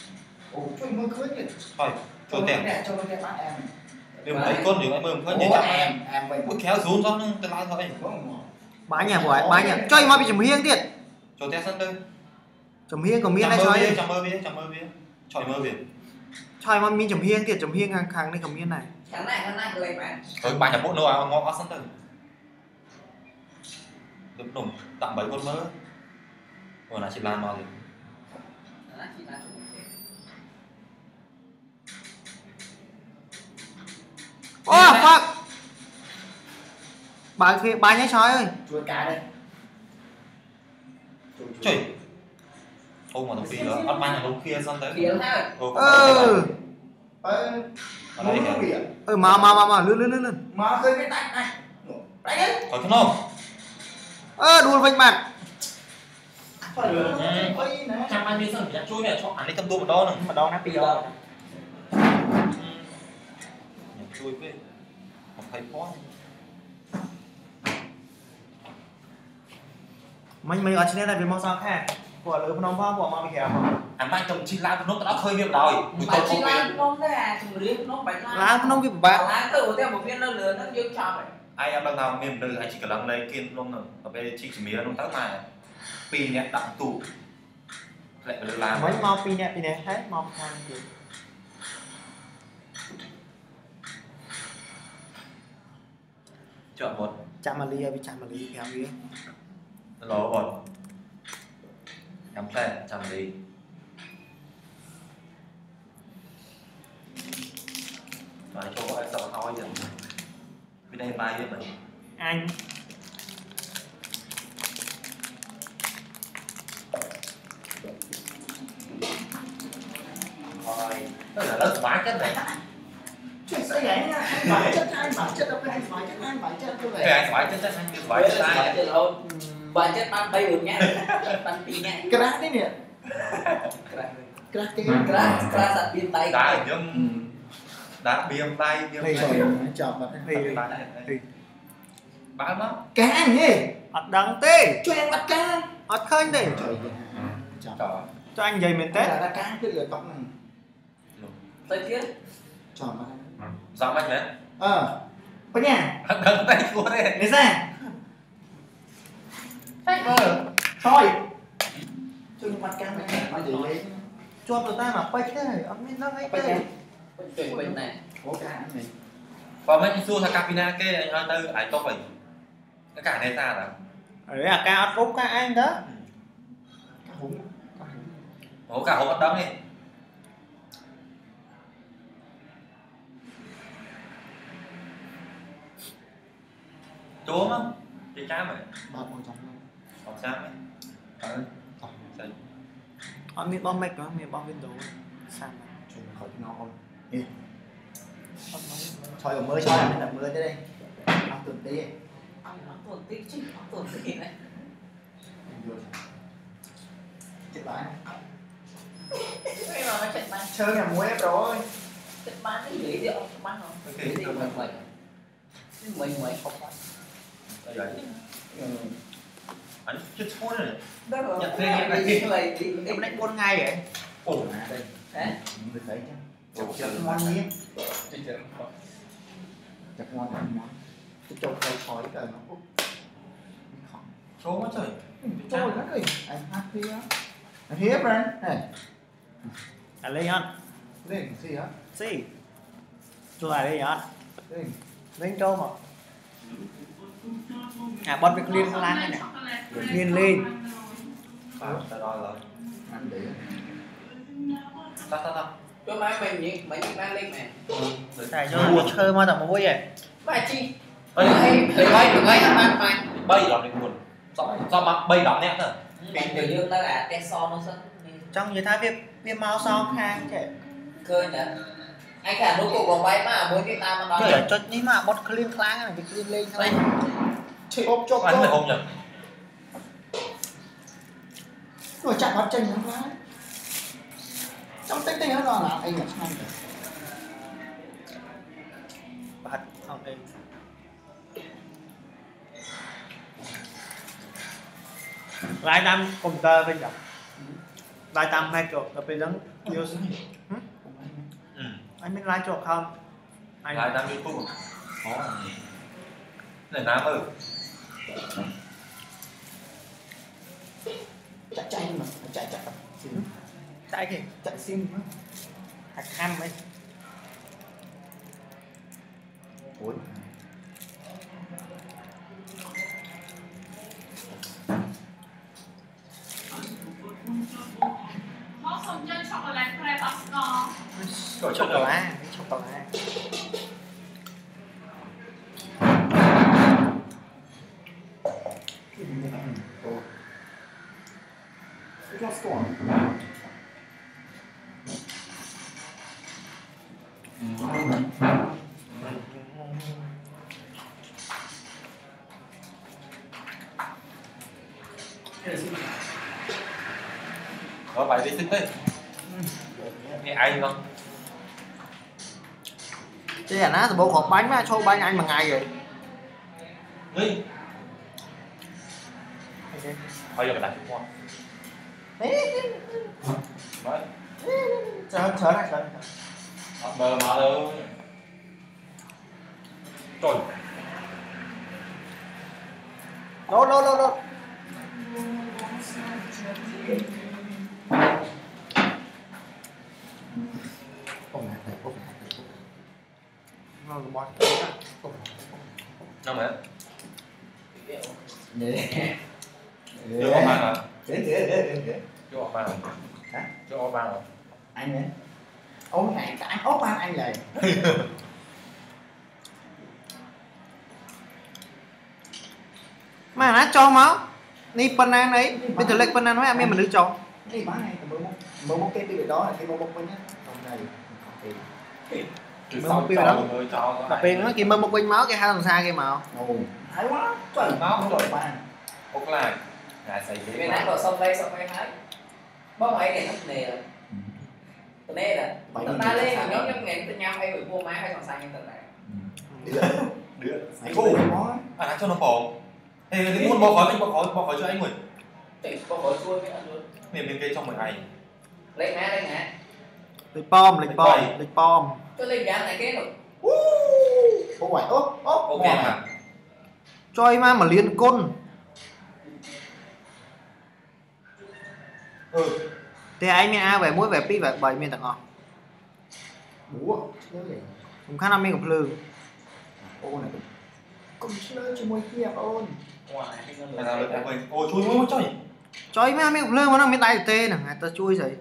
thôi cho tiền đừng thấy con đừng em mơ khơi nhảy chăm em kéo xuống gió cái lái thôi bá nhà chơi mà bị chấm hiên tiệt cho té sân tư chấm hiên còn miên này chơi chăm mơ biết chọi mơ biết chơi mà miên chấm hiên tiệt chấm hiên hàng đây cầm miên này tháng này cái này bạn bạn nhập bộ nữa ngon quá sân tư đúng đúng tặng 7 con mơ rồi là chị Lan nói gì fuck bà nhé trời ơi chuột cá đây trời ô mà đồng phi nữa bắt banh là đúng kia xong tới mà lươn mà khơi cái tạch này đấy có thân không đùa vạch mặt chăm anh đi xong chui này cho anh đi cầm đua một đo nữa mà đo nắp đi đâu chui với một thầy phó mình ở trên đây là vì mong sao khác của lưới phnom phong của mà bị héo anh mang chồng chi lan nó đã khơi việc rồi bài chi lan nó thế à chồng lưới nó bánh lan phnom bị bạn lan từ theo một viên nó lừa nó dương cho vậy ai em đang nào miền từ anh chỉ cần làm đây kiên luôn rồi ở bên chị chỉ mía nó tác này pì nhẹ tặng tủ lại phải làm mấy mau pin nè hết mau tham gì chọn một chạm mà ly kéo đi lỗ một cắm xe chạm đi nói cho anh sợ nói gì bên đây bay với mình anh thôi đó là lớp bãi chất này chuyện sẽ vậy nha bãi chất đâu cái bãi chất tôi về cái anh bãi chất anh cái bãi chất ai bãi chất ban bay được nhá ban pin nhá crack đấy nè crack sạch biên tay đá nhưng đá biêm tay chọc mặt bãi mất cá nhỉ ọt đắng tê cho em bắt cá ọt khơi đi cho anh giày miền Tết là cá cái lửa tóc này tới kia chọn mà sao anh đấy có nhà đằng tay của đây lấy ra thôi cho em bắt cá này mà để cho người ta mà quay thế này ông biết nó ngay đây chuyện bệnh này có cá này và mấy cái xua thằng capina kia anh ơi tư ảnh to mình cái cả này ta là đấy là cá ọt ốp cá anh đó ổ cả hộp bắt đấm đi chúa không chị trái mày còn sao mày ông biết bom mạch đó mình bom viên đồ sao chuyện khỏi ngon thôi ở mưa thôi mình là mưa tới đây ăn tuần tí tuần tí chứ tuần tí này chết bán chơi nhà muối rồi chết bán cái gì vậy ông bán không cái gì mình không bán vậy anh chết thôi rồi nhặt thêm cái này em đánh buôn ngay vậy ồ đây mình thấy chứ chặt ngon nhé chặt ngon cái trâu cây khói trời nó số quá trời trôi nó kì anh hát đi á anh hiếp ra này lên ăn lên gì hả gì cho lại đây ăn lên cho mà bật việc liên lan này nè liên lên ta đòi rồi ăn để ta cho mấy mình đang lên nè tại cho chơi mà tao vui vậy bài chi bay ăn mày bay làm định buồn sao mà bay đỏ nét nữa mình tự dương nó là cái son nó sân trong như thái viêm mau son khang chứ khơi nè anh cả nút cục vòng bay mà mới cái ta mà nói cho ní mà bật clean khang này clean lên thôi chốt chốt anh phải không nhỉ rồi chạm bắt chân nó quá trong tinh tinh nó là anh là sai rồi bật ok lại năm computer bên trong lại tam hai chuột rồi bây giờ yêu anh biết lái chuột không anh lại đang đi phụ này nám chạy mà chạy chạy kì chạy sim hạt khăn ấy ủa Có xong chân chocolate crepe ngon. chocolate Last one. có bài đi xin đi nghe ai không chứ là nó bộ hộp bánh mà cho bánh anh mà ngày vậy đi bây giờ đặt qua nói chờ này bờ mà đâu trời lô Không năm ấy để chưa có mang à để chưa có mang hả chưa có mang à anh ấy ốm này cả anh ốm anh này mà nó cho máu đi phần ăn đấy bây giờ lệch phần ăn mấy anh em mình được cho đi bán này mới một cái video đó là cái một bên nhá trong này sau đó mới cho đặc biệt nó kia mơ một quanh máu cái hai thằng xa kia màu hay quá trời nó không rồi bạn ok là ngài xây cái nãy vào xong đây thấy bó máy này nó nè tụi này là tụi ta lên nhóm nhóm nghề tụi nhau hay bị mua máy hay còn sang như tụi này đứa mày cô à cho nó bỏ thì cái muốn bỏ khỏi cho anh mình thì có khỏi chui cái luôn mình kia trong 10 ngày lấy ngã lịch bom tôi lên giá này cái rồi ô quậy ok mà cho mà liên côn thì anh mình về muối về pi về bảy miền tặng ngọ búa nhớ gì cũng khá năm miền gặp lư ô này con chơi cho môi kia ôn ngoài hay ngân là được mình ôi chui mũi trời cho mấy miền gặp lư mà nó miền tay tê nè ta chui rồi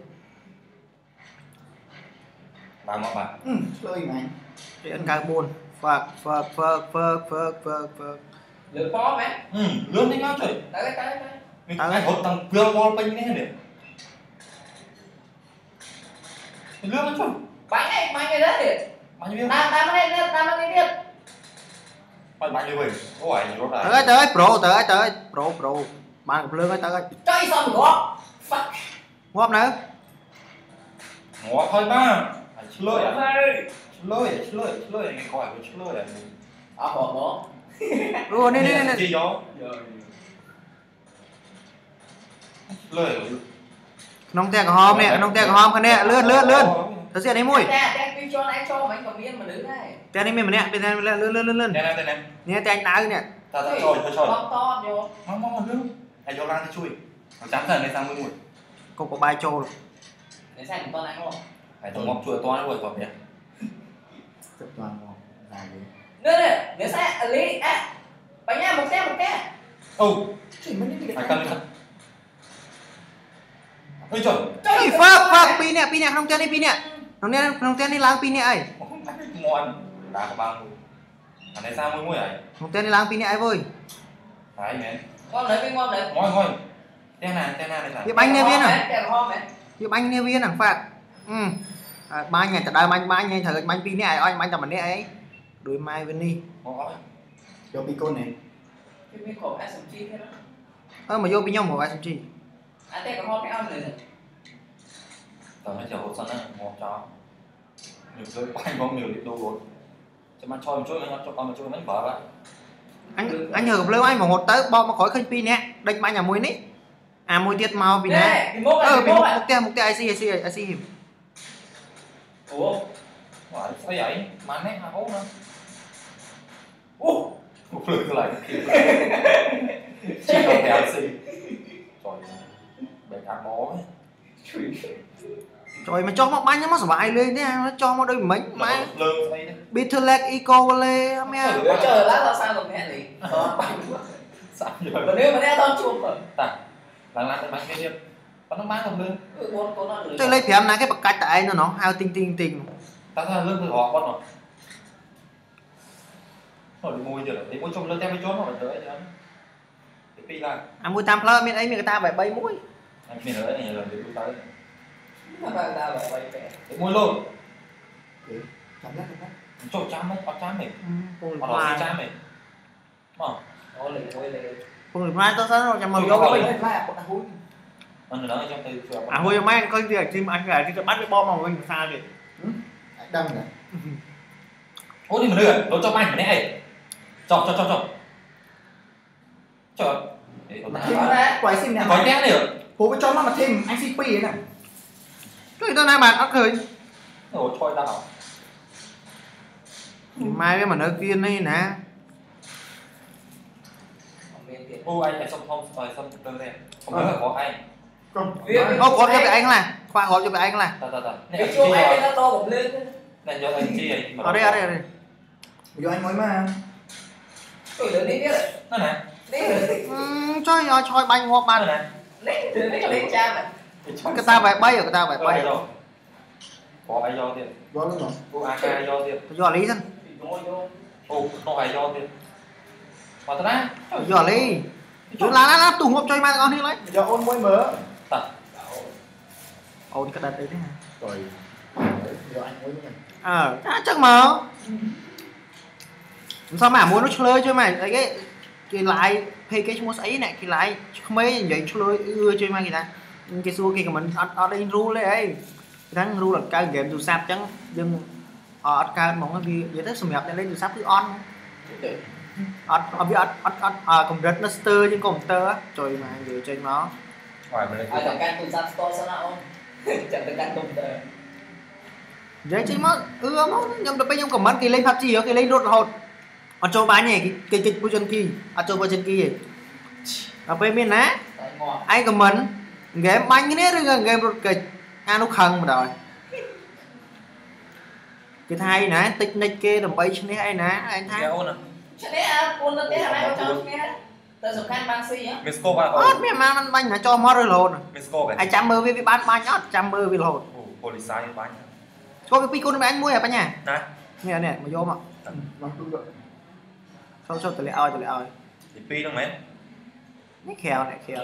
bà mà bà chơi mày thì ăn carbon phật lửa bó mẹ lớn đấy nhau trời tới mình ai hốt tăng cưa bò pin thế này mình lương trời bánh này đó thì bao nhiêu ta mới biết bao nhiêu vậy có phải nhiều lắm tới pro bạn gặp lư tới chơi xong góp fuck ngóp nữa ngó thôi ba lơi anh coi cái lơi à hổ nó luôn đi chi gió lơi nông tè hòm nè cái nè lươn thật sự đấy mui cái cho anh cho mấy còn miên mà đứng này tè này mình nè bên này lươn nè tè anh đá nè ta cho to vô mong lương hay cho lan thì chui nó chán thần này sang mùi cục có bài trâu Để xem con ăn không? Phải tôi mong chua toan rồi còn biết. Tập toàn ngon dài đấy. Nè, nếu xem lý à. Bánh nha, một cái. Chỉ mấy cái Phải cân lên. Ôi trời. Ê, phác pin nè không tên đi pin nè. Không tên đi lang pin nè ấy. Ngon. Đá của bao người. Anh này sao mũi ấy? Không tên đi lang pin nè ấy vui. Đấy mẹ. Ngon đấy, ngon đấy. Ngon. Tên này này. Cái bánh nè viên à? Đẹp hôm đấy. Cái bánh nè viên à phác. Bánh này tại đây bánh này thử bánh pin nè ấy bánh tầm này ấy. Đuôi mai bên đi. cho bacon này. Cái miếng khổ ăn sầm chi thế đó. Mà vô bên nhau một ai chi. Anh thấy có hôm cái ăn này. Tao nói chờ hột sẵn á, ngọt cho. Nhiều chơi bánh ngon nhiều đi đâu rồi. Cho mà cho một chút nữa cho con một chút bánh bở lại. Anh nhờ gặp lưu anh mà một tới bo mà khỏi khơi pin nè. Đánh bánh nhà muối ní. À muối tiết màu pin nè. Bị mốc cái I see him. Ủa? Sao vậy? Mà nét mà hốt nữa. Một lượt lại chỉ có theo gì trời bể cá bó ấy. Trời mà cho một bánh nó sải lên thế nó cho một đôi mấy má lương đây bitter leg eco lê mẹ trời lát sao còn mẹ gì sao giờ còn nếu mà đeo tao chuột rồi ta lặng cái bánh kia đi nó bán không lương tôi lấy phèm này cái bậc cách tại nó hao tinh ta ra lương từ họ con rồi rồi mùi giờ để mua trong lương tem mới trốn mà đợi chứ cái pi là mua tam plơ miền ấy người ta phải bay mũi anh miền ở này là để tôi tới để mua luôn Cảm giác chỗ chăm ấy, chăm mình cùng họ chăm mình cùng mai tôi sẽ cho mời vô rồi lại bọn hối. anh nói trong từ hồi mai coi việc chim anh là cái bắt cái bom mà mình xa vậy Đâm này. ôi đi mà đưa nó cho bánh này cho trời Quái xinh nè. có té được Hố cái cho nó mà thêm anh CP ấy nè. cái tôi nay bạn ác cười rồi thôi tao mai cái mà nơi kia này nè ô anh xong không rồi xong đơn này không biết là có anh Không. có cho cái anh là khoa có cho cái anh là ta cái chuột ấy nó to một lên này cho anh chi ấy ở đây Vô anh mới mà. tôi đừng đi biết rồi nó này chơi bánh ngọt nó bạn này lấy cha mà cái ta phải bay người ta phải bay rồi có ai do tiền Vô luôn rồi. cô AK do tiền do lý thân ô nó ai do tiền mà ta đã do lý chú lá tủ ngọc chơi mai con đi lấy Giờ ôn mới mở. ta ôn cái đợt đấy thế hả Rồi. Giờ anh mới này. chắc mà sao mà muốn nó chơi chơi mày cái lại hay cái mua sấy này cái lại không mấy vậy chơi ưa chơi mà người ta cái xua kia mình ở đây ru lấy ấy thắng ru là cao game dù sạp chẳng nhưng ở cao mong nó kia vậy đó sầm nhập lên dù sạp cứ on ở biết cùng rất nó stir nhưng cùng tơ trời mà vừa chơi nó ngoài bên ai thằng can cùng sắp store sao nào chẳng được can cùng tờ vậy chứ mà nhưng được bây giờ comment kỳ lên pháp gì kỳ lên rốt hột ở chỗ bán này cái position key ở chỗ position key ở bên miền á ai comment game bánh cái này rồi game rốt kịch nó khăn mà rồi cái thay nè tích nick kia đồng bay trên này nè anh thay cho nên con nó thế này cho nghe tờ sổ khăn băng xì á Mexico ba mẹ mà bánh nó cho mót rồi lồn Mexico cái ai chăm mơ với bán bánh nhót chăm mơ với lồn police bánh có cái pico nó anh mua à bánh nhà này nè mà vô mà sao tụi lại ơi thì pi đâu mấy cái khéo này khéo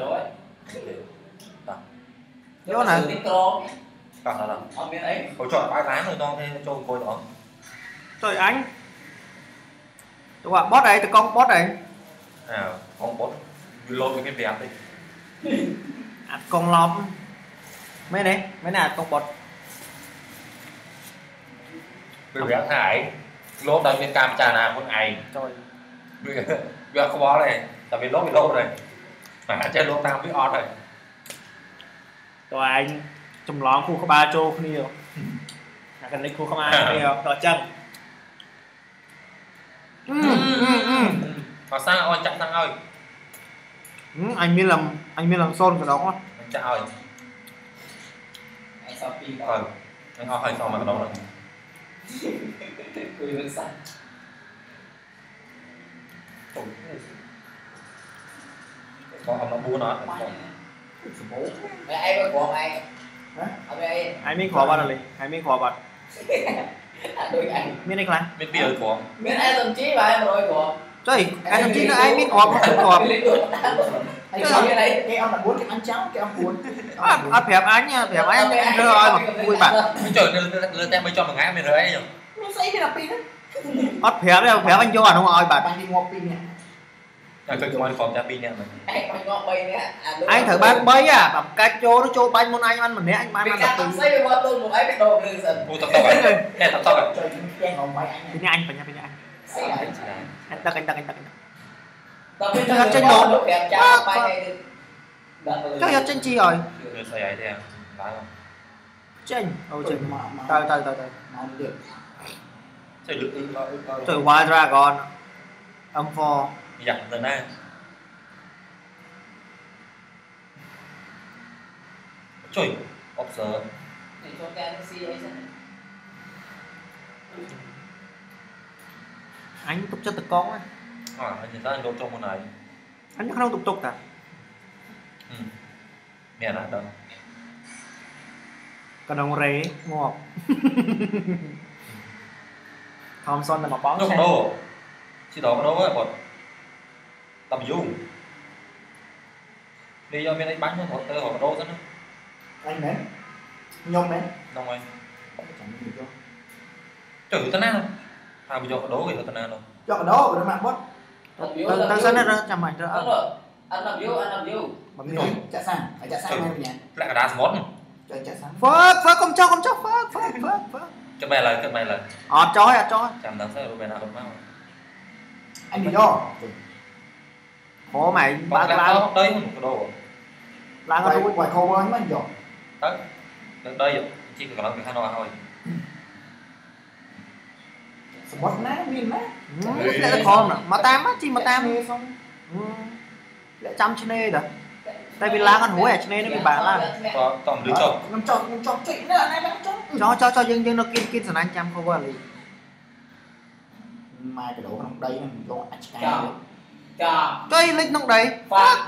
vô nè cả là ở bên ấy có chọn bãi lái rồi cho thêm cho coi đó trời anh tôi bảo boss này từ con boss này con boss lôi cái đẹp đi con lọp mấy này con boss vì vẽ thải lốt đây bên cam trà nào con ngày trời vì không bó này tại vì lốt bị lốt rồi mà trên lốt tao biết on rồi rồi anh trong lon khu có ba trô không nhiều cái này khu không ai nhiều đỏ chân mà sao anh chặn thằng ơi anh biết làm son cái đó anh chào ơi sao pi rồi anh ho hay xong mà đâu rồi cười nước xanh có ông nó bua nó mẹ ai có của ai ở đây ai miếng khóa bật rồi ai miếng khóa bật đôi anh miếng này là biết bia của miếng ai thậm chí mà em rồi của trời ai thậm chí là ai miếng khóa không khóa cái ông là muốn cái ăn cháo cái ông muốn ăn phẹp anh nha phẹp anh rơ ơi mà vui bạn trời lên tem mới cho một ngày mình rồi ấy nhỉ nó xây cái là pin đó ăn phẹp anh cho à đúng rồi bạn bạn đi mua pin nè cái con phòng cha pin nè mình anh ngon bay nè anh thử bán bấy à bằng cái chỗ nó cho bánh môn anh ăn mình nè anh bán mình được cả xây được một luôn một ấy biết đồ lương dần u tập tao vậy nè tập tao vậy trời đen ngầu mày anh bên anh phải nha anh tắc anh tao biết trên đồ lúc đẹp cha bay này chắc là chân chi rồi đưa xoay ấy thì lái không chân ôi chân mà từ mà được chơi được trời Wild Dragon âm phò dặn rồi nè trời observe cho Galaxy ấy anh tục cho tụi con á anh ta anh đốt trong con này anh không tục à mẹ là đâu còn đồng rế ngọt Thompson là một bón nó đồ chỉ đó có đâu ấy một tầm dung đi cho bên anh bánh nó tới họ đô rất anh đấy nhông đấy đông anh chẳng gì cho chửi tân an à bây giờ có đố gì tân an đâu chọn đó của nó mặc bớt tao sân ra chăm ảnh anh nữa làm view bấm Mình rồi chả sang phải chả sang em nhỉ lại cả đá món trời chả sang phớt không cho phớt cái bài là cho chạm đằng sau bên nào không mau anh bị do khổ mày ba ba cái đây một đồ lá quay nó quay khô anh mình dọn tới đây chỉ còn làm việc Hà Nội thôi mất nát viên nát lại còn nè mà tam á chi mà tam xong lại chăm trên đây đó tại vì lá con hối ở trên đây nó bị bả là có tổng đứa chồng nó chọn chị nữa này nó cho dân nó kiên sản anh chăm cover đi mai cái đồ trong đây mình cho cho cây lít nóc đây phạt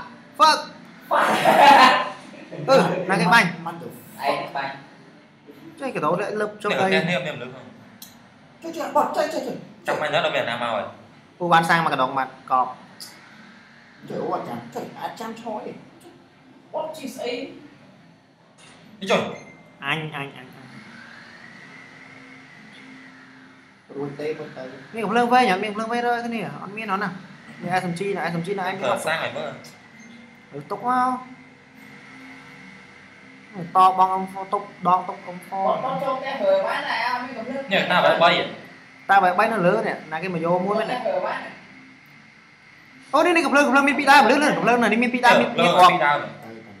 là cái bánh ấy bánh chơi cái đó lại lấp trong đây đây niệm được không chơi bọt chơi trong anh đó là Việt Nam nào rồi cô bán sang mà cái đồng mặt cọp trời ơi chẳng trời chăm thôi what you say đi trời anh rồi tê bên tay mình cũng lương vây nhỉ mình lương vây rồi cái này ăn miên nó nè ai thậm chí là anh cờ sang này mới tốt quá to bong ông phô tục đòn tục ông phô con cho cái hờ bán này à mình cũng nhờ nào phải bay ta phải bay nó lớn nè là cái mà vô muốn bên này hờ bán này ô đi cặp lương miên pita mà lương lương này đi miên pita miên lương miên đau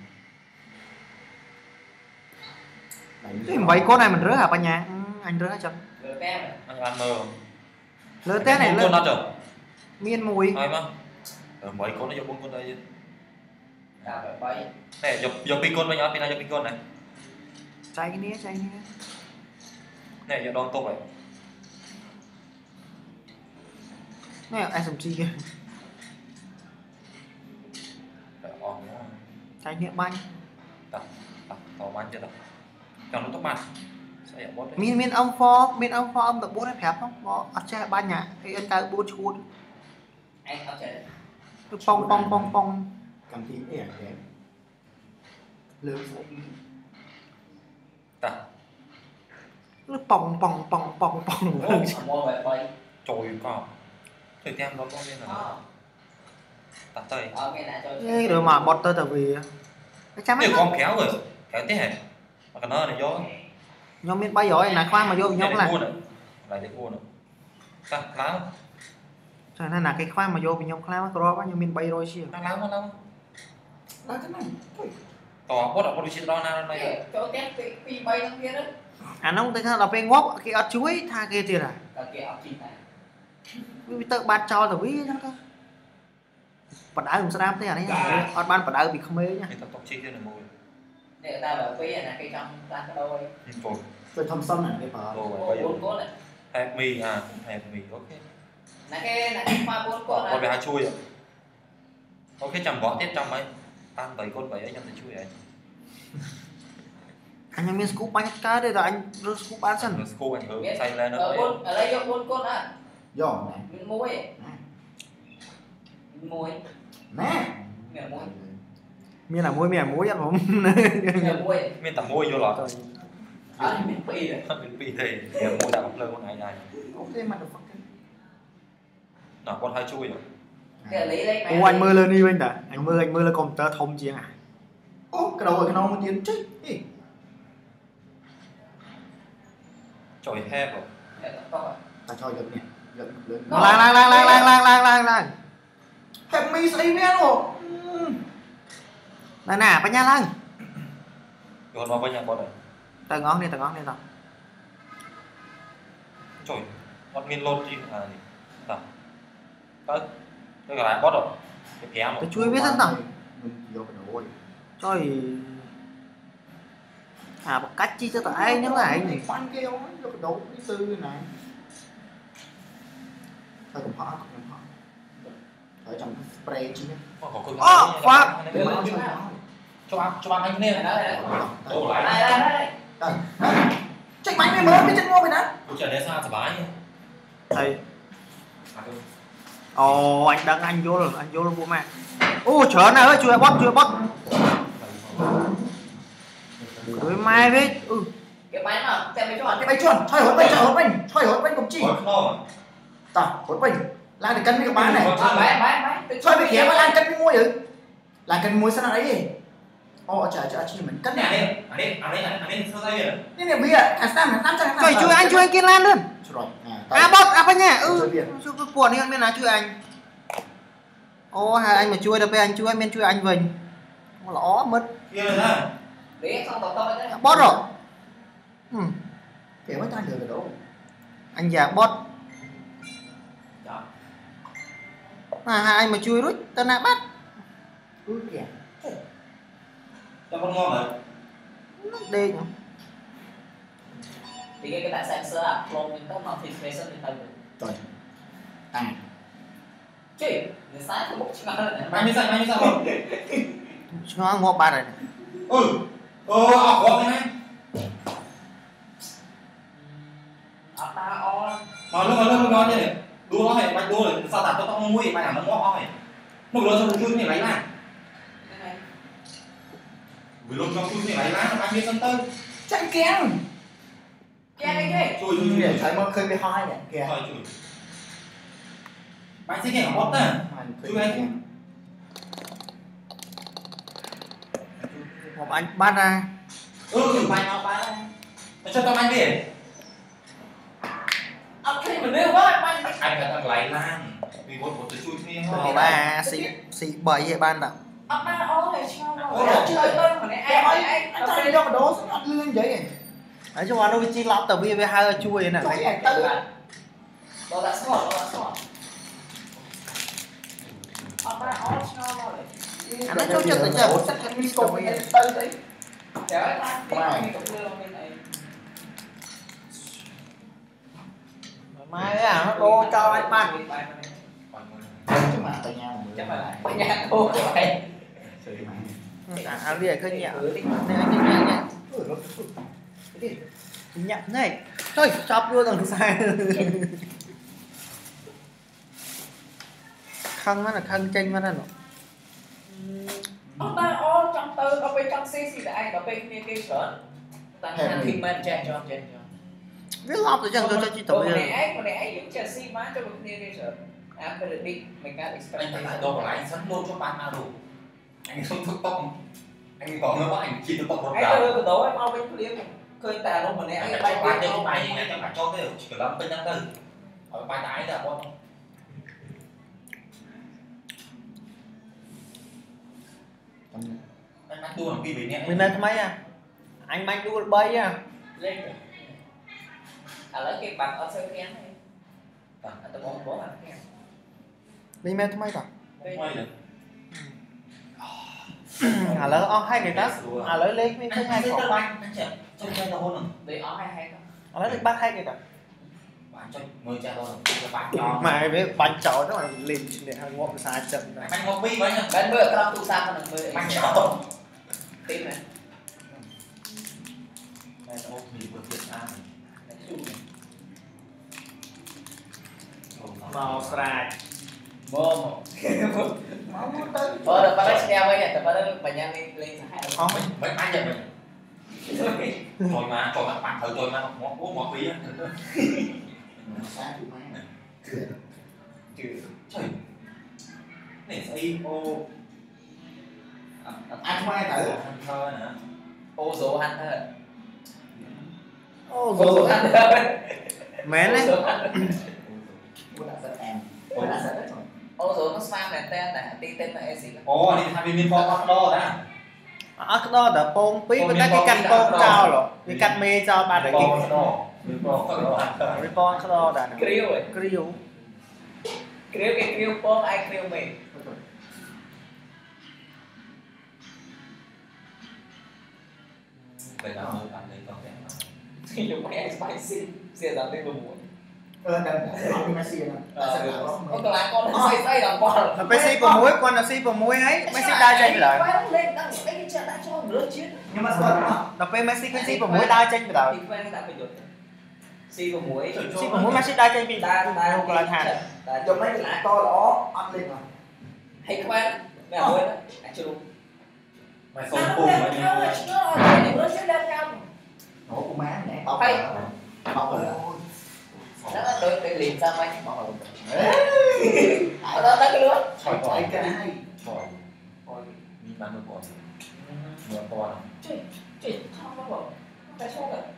cái mấy con này mình rửa hả ba nhà anh rửa chậm ăn mơ lứa té này con lứa nó trời miên mùi ai mà mấy con nó vô con đây à phải bay này vô picon với nhau pina vô picon này chạy cái này này vô đòn tốt rồi này SMG kia chạy nhẹ banh tao bánh chưa đâu cho nó tốt mặt sẽ bớt miên ông pho ông tập 4 hay phép không có ăn chơi ba nhà thì anh cái 4 chuột anh không chơi pong cầm thì cái này lương ta nó pong mua về bay trời con trời tem nó có nên là ta tới cái rồi mà bọt tơ tại vì cái chăm nhiều con kéo rồi kéo thế này mà cái nó này vô nhóm miên bay giỏi này khoan mà vô nhóm là lại để mua nữa ta láo cho nên là cái khoan mà vô bị nhóm khá có bao nhiêu miên bay rồi xíu láo cái này tỏ có đọc có đi đó này chỗ test pi bay trong kia đó à nó tới là về ngốc cái ớt chuối tha kia tiền à cái áo chim này vì tự bát cho rồi ví chắc bật đá dùng sẵn thế à đấy ớt ban bật đá bị không mê nhá người ta tóc chi thế này mùi để ta bảo bây giờ là cái trong ta cái đôi tôi thông sân này cái bờ bốn cốt này Help me à, help me, ok. là cái khoa bốn cốt Con về hai chui à? Ok, chầm gõ tiếp trong ấy. Tan 7 con 7 ấy nhầm tới chui ấy. Anh em miếng scoop bánh cá đây là anh đưa scoop bán sân. Scoop anh hướng xanh lên ở nữa. bốn ở đây có bốn cốt á giò này miếng muối muối nè miếng muối Miếng là muối ăn không? miếng muối Miên tầm môi vô lọt. ở miếng pì đấy Miên pi thì miên môi đã bọc lên con này này. ok mà được phát Nào con hai chui rồi. cái lấy lấy Ô anh mơ lên đi anh đã. Anh mơ lên computer thông chiếng à? ô cái đầu cái nó tiến trích đi Trời hẹp rồi. ta cho giật nè giật lớn Lang. hẹp mi xây men rồi Nè nè, bánh nha lang. Rồi nó với nhà con này. Tờ ngón đi tao. Trời, con miên lột đi à gì? Nào. Cái cái lại bót rồi. Cái kém rồi. Tôi chui biết thân tao. vô cái đầu Trời. À một cách chi cho tao ai nhớ lại nhỉ? khoan kêu vô cái đầu cái tư này thôi cũng khó ở trong spray chi Cho bạn anh lên. Đồ lại. đây chạy bánh mới mới chân ngô vậy đó Ủa trời đấy sao thoải mái nhỉ? Thầy. Ồ anh đăng anh vô rồi vô mà. Ô chở này ơi chui bot. Đối mai với cái bánh mà xem cái bánh chuồn thôi hốt bánh cũng chi ta hốt bánh lan để cân với cái bán này bánh thôi bị kéo mà lan cân với muối rồi lan cân muối sao đấy gì ô chả chi mình cân này sao đây vậy? นี่เนี่ยเบียร์อันนั้น Trời chui anh kia lan luôn. rồi À bot à nhá. Chui cái cuộn đi bên nào chui anh. Ô hai anh mà chui đâu bên anh chui bên chui anh mình. Nó ló mất. Kia rồi đó. để xong tao đấy Bot rồi. kéo mới tan được rồi đâu Anh già bot. À hai anh mà chui rút tao nã bắt. kìa Cho con ngon rồi. Đi. thì cái tại sao sơ à clone mình có notification thì tao rồi à chứ người sáng thì bốc chừng hơn này Bao nhiêu sao rồi? Nó ngô ba rồi. Học gọn thế này. ta o Nói luôn đi. Đua nó này, bạch đua rồi, sao tạt tao mũi, mày làm nó ngõ này. Một lần cho chui này lấy lại. Vì luôn cho chui này lấy lại, bao nhiêu sân tơi. chạy kéo cái Chui để thấy mà khơi bị hai này kìa Thôi chui. Bạn sẽ kể cả bót à? Chui anh. Một anh bắt ra. mày nào ba Cho tao anh đi. khi mình đưa quá mày Anh là đang lấy lan. Vì một cái chui kia Ồ ba xị 7 vậy ban đạo. ta o này chơi lên mà này ai anh ta cho cái đồ xuống ăn lương vậy Đấy chứ mà nó bị chi lọc tờ vi với hai chui này. Trời ơi, tư đó là sọt ta o rồi Anh nói cho tự chơi. sách cái mi cùng cái tư đấy để ta đi cục đưa bên này Mai à nó đô cho anh ban. chứ mà tại nhà chắc phải lại nhà cô vậy À đi khơi nhẹ. Này anh nhẹ nhẹ. Nhẹ này. Thôi chọc vô đằng xa. Khăn nó là khăn chênh nó nè. ta o trong tư nó bên trong xí là ai nó bên cái sợn ta hàng thì mình cho Viết lọc rồi chẳng cho chị tổng bây giờ. Còn này những trà xi má cho một cái sợn à phải được đi mình đã expect Anh lại đồ lại sẵn luôn cho bạn nào đủ. Anh không thức tóc. Anh có nữa anh chỉ được tóc một anh đầu. tôi tối em mau bên clip khơi tà luôn mà này anh Bay bay đây bay ngay trong cả cho cái chỉ cần lắm bên năng tư. Ở bay đái là con. Anh bắt đua làm gì vậy nhé? Mình lên mấy à? Anh bánh đua bay à? lên à lấy cái bạc ở sơ kén này tôi bố hẳn kén Mình lên mấy rồi? Quay rồi. à lỡ o hai cái đó à lỡ lên mấy cái hai cái cọc bánh anh chạy cho chơi tao hôn rồi để ó hay không à lỡ được bắt hai cái đó bạn cho 10 cha thôi cho bạn cho mà với bánh chó nó là liền để hàng ngọn xa chậm này bánh ngọc bi bánh bên bữa cái tu sa nó bữa bánh cho tiếp này đây là mì của Việt Nam màu sạch bom máu muốn tới được bắt đầu xem với nhỉ bắt đầu bệnh nhân lên không bánh bánh vậy mình trời mà bạn thử tôi mà uống ngọt bí á sáng tụi má trời này xây ô ăn mai tử thơ nè ô số ăn thôi ô ô số rồi ăn thôi mẹ đấy muốn đặt rất em muốn đặt rất rồi ô số nó spam này tên này tên là gì ô đi tham viên phong bắc đô đã à cái đó là bông bí với cái canh bông cao rồi cái canh mê cho ba đời kinh cái con cái đó là krill rồi krill cái krill bom ai krill mình về đó ăn đây còn thì dùng mấy spicy xìa ra tên bùi đừng ăn Messi nè con lá con nó say làm con là phải xí vào muối con là xí vào muối ấy mới xí đa chanh lại lên đang cái chân đã cho nước chết nhưng mà sao là phải mới xí cái xí vào muối đa chanh rồi thì quen đã phải được xì vào muối xí vào muối mà xí đa chanh bị ta không có là thàn cho mấy cái lá to đó ăn lên mà hay quen mẹ muối đó anh chưa đúng mày không cùng mà nó sẽ lên nhau nổ của má nè bọc hay bọc rồi nó đôi cái liền ra mấy bọc rồi đó cái lứa trời cái ơi cái hay bò mi bán được bò nhiều bò chị không có bảo cái số này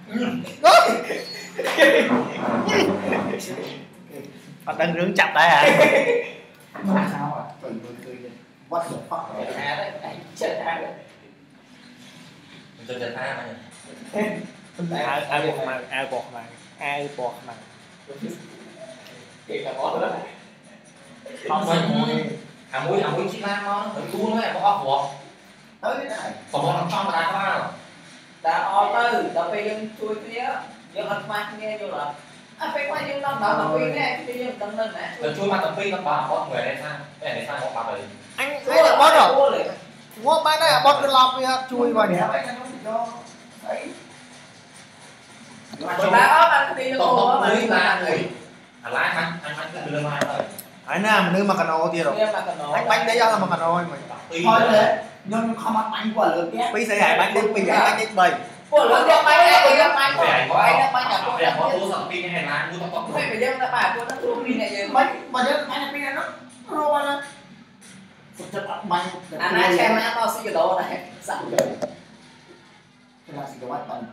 họ đang rướng chặt đây hả mà sao à cười cười what the fuck à đấy anh chết ai đấy cho chân tha mà ai buộc mà kì là có nữa không phải muối chỉ lan nó tu nó là có ốc của tới cái này còn nó trong mà đá vào đã order đã phải dân chui kia dân ăn mang nghe vô là phải qua dân năm bảo tập pin nè cái dân tâm lên nè rồi chui mà tập phi nó bảo có người này sang cái này sang một bà đấy anh ấy là bót rồi ngô bán đây là bót cái lọc kia chui vào nhỉ còn đã ăn đi tổng nó tổng mà muối là người lái anh cái lương mai rồi anh nào mà nương mà cano kia rồi anh bánh đấy do là mà cano mày thôi thế nhưng không ăn bánh quá lớn nhé bây giờ hải bánh đến bây giờ bánh đến bầy của lớn cho máy này dân máy của phải anh nó máy nhà phải có tu sập pin hay là mua tóc phải dân là bà của nó luôn pin này gì bánh mà dân bánh này nó rô lên thực chất bánh anh ai xem nó bao nhiêu độ này sẵn cái là gì cái bánh bánh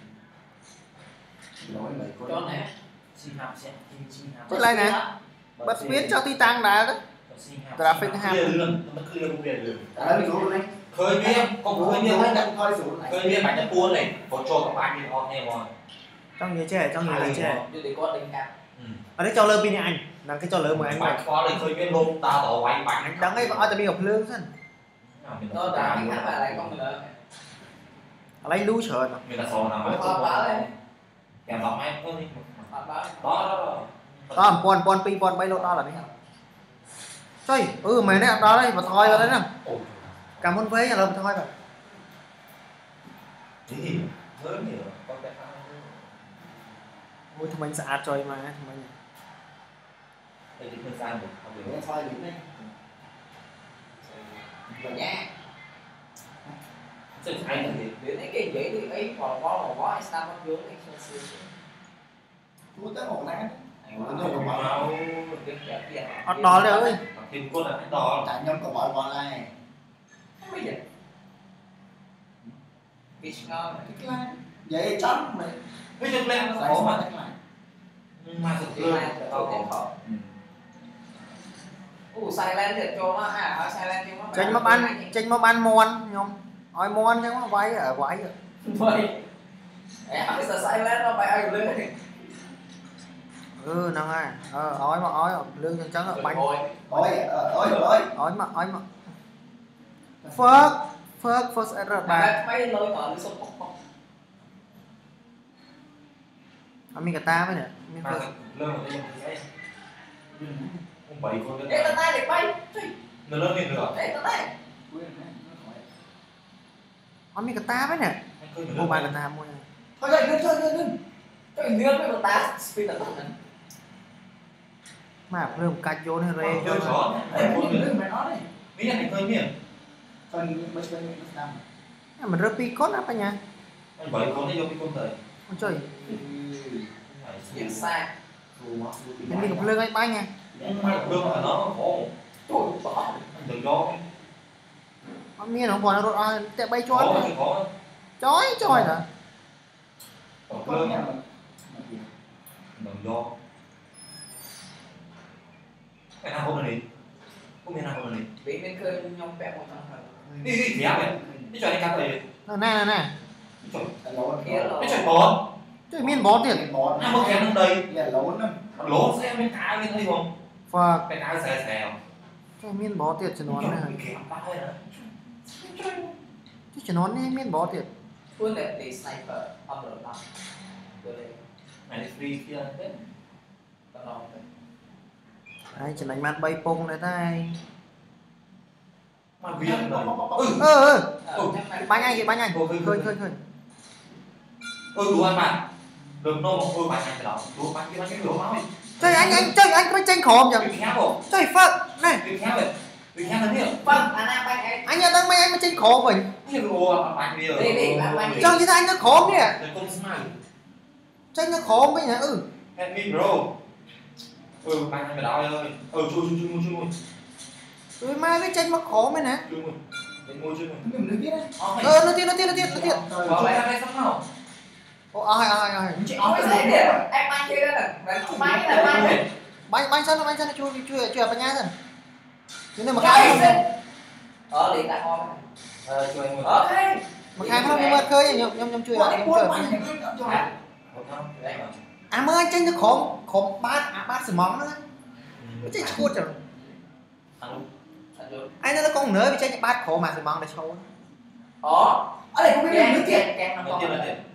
nói lời cho này xin học sẽ xin học cái này nè bắt biến cho ti tăng đã đó traffic ham nó clear công việc được đấy xuống này khơi bia không khơi bia nó đang coi xuống này khơi bia bánh nó cuốn này có cho các bạn đi họ nghe mà trong như trẻ trong như trẻ để có định cảm ở đây cho lơ pin anh là cái cho lơ mà anh bánh có để khơi bia luôn ta tổ quay bánh anh đắng ấy ở tại vì học lương thân nó đã cái mà lại con người lấy lú trời mà người ta sò nào mà họ báo lên kèm lọc em thôi họ báo đó đó pon pi pon bay lô to là đấy trời mày này đó đây mà thôi rồi đấy nè cảm ơn với nhà lâm thôi rồi gì lớn nhiều con cái ôi thằng mình sạch rồi mà thằng mình đây thì mình sang được không được để thôi điểm này rồi nha chứ anh thì để thấy cái dễ thì ấy còn có anh sao nó vô cái mua tới một lá ọt đỏ đấy ơi tìm cô là cái đỏ tại nhóm có bỏ vào này bây giờ cái ngon vậy chấm mày bây giờ lên nó lại khó mà mà đánh lại mà thực cái sự này là khó xài lên thì cho nó xài lên cho nó tranh mà ban mòn nhom hỏi mòn chứ mà váy ở váy rồi vậy em sợ xài lên nó phải ai lên năng ai ói mà ói lương chân trắng ở bánh ôi ói mà first error ba mấy lôi mở đi xong bọc mình cả ta với nè mình mà lơ một cái thấy không bảy con ê tao tay để bay nó lớn lên nữa ê tao tay mình cả ta với nè mua bài cả ta mua thôi dậy lên cái nước với một tá speed là tao mà rơm cạch vô này rê chơi chó đây mày nói đi nghĩ là anh hơi miệng phần mấy năm mình rớp pi cốt apa nha anh bảy con đấy vô cái con thời con chơi chuyển xa mình đi gặp lương anh bay nha lương là nó khổ đừng lo con miên không còn nó chạy bay cho khổ anh thì khổ chói hả lương đừng lo cái nào không được đi không biết nào không được đi bị bên khơi nhông bẻ một thằng đi đi dẹp vậy đi chơi cái gì nè kia đi chơi bón chơi miên bó tiền ai mua kèm trong đây là lỗ lắm lỗ xe bên thái bên thấy không và cái thái xè xè chơi miên bó tiền cho nó này kèm bao thôi nữa chứ cho nó này miên bó tiền phương đẹp để sniper âm rồi đó này free kia đấy tao nói ai chỉ đánh mặt bay pung này tay mà viên rồi bánh anh khơi đùa anh bạn đừng nô một đôi bạn anh đó đùa bạn kia đùa máu đi chơi anh có tranh khổ không bị khéo không chơi phật này bị khéo rồi bị khéo là biết vâng anh đang bánh anh nhận đang mấy anh mà tranh khổ vậy cái đùa bạn bây giờ cho như thế anh nó khổ không nè đừng công smile tranh nó khổ không vậy nè help me bro bạn anh phải đòi ơi chui rồi mai cái tranh nó khổ mày nè đừng ngồi chui mình được biết đấy nó tiền bảo bạn đây xong nào ai chị ông nói cái cái gì gì đấy em bánh kia đó là bánh là bánh sao nó chưa vào nhà rồi nhưng mà khai khai ở liền tại con chui anh ở khai mà khai không nhưng mà khơi nhom chưa mới anh tranh nó khổ bát sỉ móng nữa cái tranh cua rồi anh nó con nữa bị tranh bát khổ mà sỉ móng để sâu ở đây không biết nước tiền kem nó con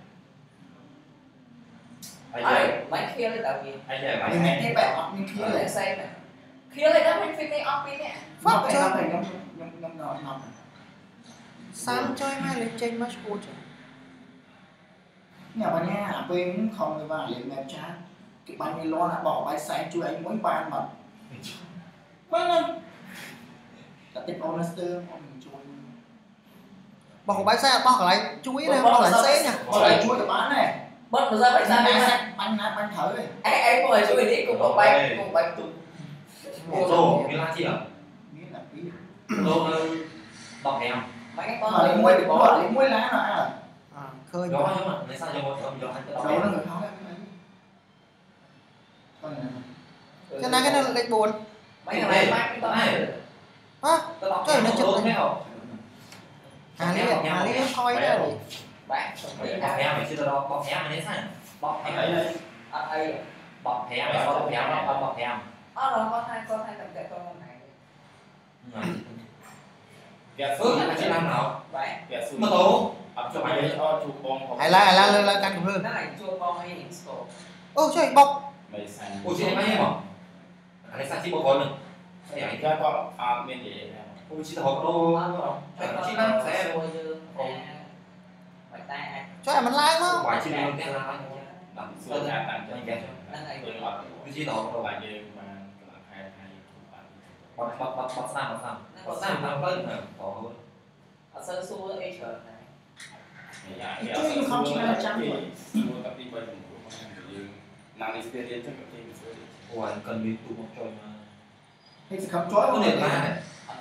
bánh kia lấy tạo gì anh dạy mình bạn nghe bài học mình kia lấy xem nè kia lấy đó bánh phim này off pin nè phát chơi nhầm sáng chơi mai lên tranh mất cua rồi nhà bà nha quên không người bà liền mẹ cha cái bánh này lo là bỏ bài sáng chui anh muốn bàn mà mấy năm là tiếp honester mình chui bỏ bãi xe bỏ lại chú ý nè bỏ lại xe nha bỏ lại chui cái bán này bớt mà ra bánh ra bánh thử đi em có người chui đi cùng một bánh tụt rồi cái lá chi à biết là biết rồi bọc hẻm mấy cái con mà lấy muối thì bỏ lấy muối lá là khơi đó nhưng mà lấy sao cho một cho anh đâu nó người nói cái này nó lại buồn mấy cái này bánh này hả trời nó chụp thế nào Hà Lý nó coi đó rồi bạn bọc hẻm mày chưa đó bọc hẻm mày thấy sao bọc hẻm đây bọc hẻm mày bọc hẻm nó bọc hẻm rồi con hai tập kệ con này kẻ phước là chỉ làm nào vậy mà tố cho mày cho chụp bom hay là lên căn cũng nó này chua con hay hình score ô trời bọc mày sang ủa chị em ấy mà anh ấy sang chỉ bọc con mình sao vậy ra có miền gì ôi chị học đô chị năm sẽ cho em mình like mà quả chị năm cái là làm xuống ra tạm cho anh kẹt tôi học cái gì đó các bạn như mà các bạn hay bọc sang làm tới nè bỏ luôn sơ xua ấy trời này chứ không chỉ là trang bị mua tập đi quay cùng của mình làm experience cho các team ủa anh cần đi tụ một trò mà thì sẽ không chối có điện ba này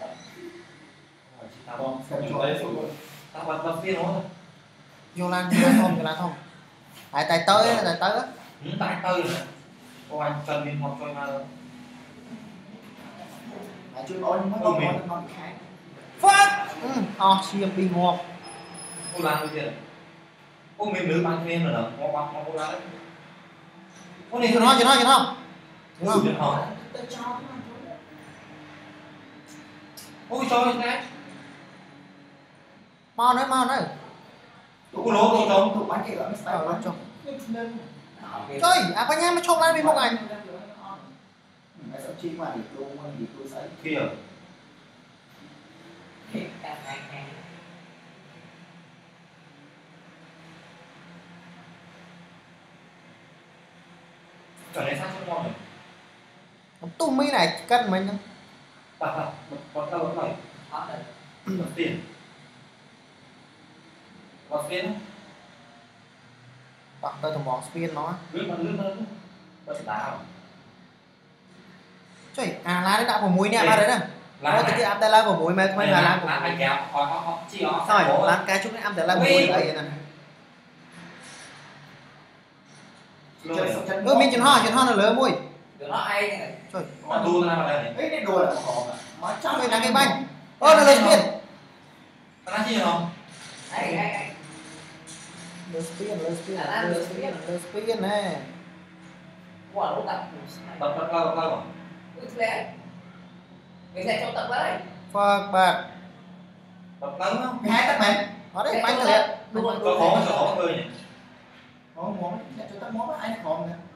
không đấy tao bật phiên nó vô lan không tại tới tại tới nè cô anh cần đi một trò mà chui ôn mới ngon khai phát CMP ngọt cô làm cái gì cô mình nữ bán thêm rồi nè ngon cô làm đấy cô này chưa nói Ủa hỏi ôi trời ơi mau nữa Cú lố cú trống. tụ bánh kia là nó bắn chồng nên chơi à phải nha mới chọc lại với một ảnh mày sẽ chi mà đi tôi sẽ Kia. Trở nên sang trong ngon rồi. tung mi này cắt mình Đặt một đâu cũng này. Một tiền. Một tiền. bật tới thằng món spin nó Lướt. Bật đá. chơi à lá đấy đã vào mũi nè ba đấy nè Lá có cái áp tay lá vào mũi mà không là lá của anh kéo. Chi nó. rồi lá cái chút cái áp tay lá vào mũi vậy nè mình chuyển ho là lớn mũi Đừng nó ai này. trời Mà đu ra vào đây này. ấy cái đồ là khó mà nói trong cái cái banh ơ nó lên spin Nó chi không? Ai. lên spin nè Wow, lúc tập. Bật lâu. Ui thế. Mình sẽ trong tập đấy. phật bạc Bật lâu không? 12 tấc mày ở đây bánh thật Có khó hơi nhỉ. ngon ngon cho tao món ai ngon nữa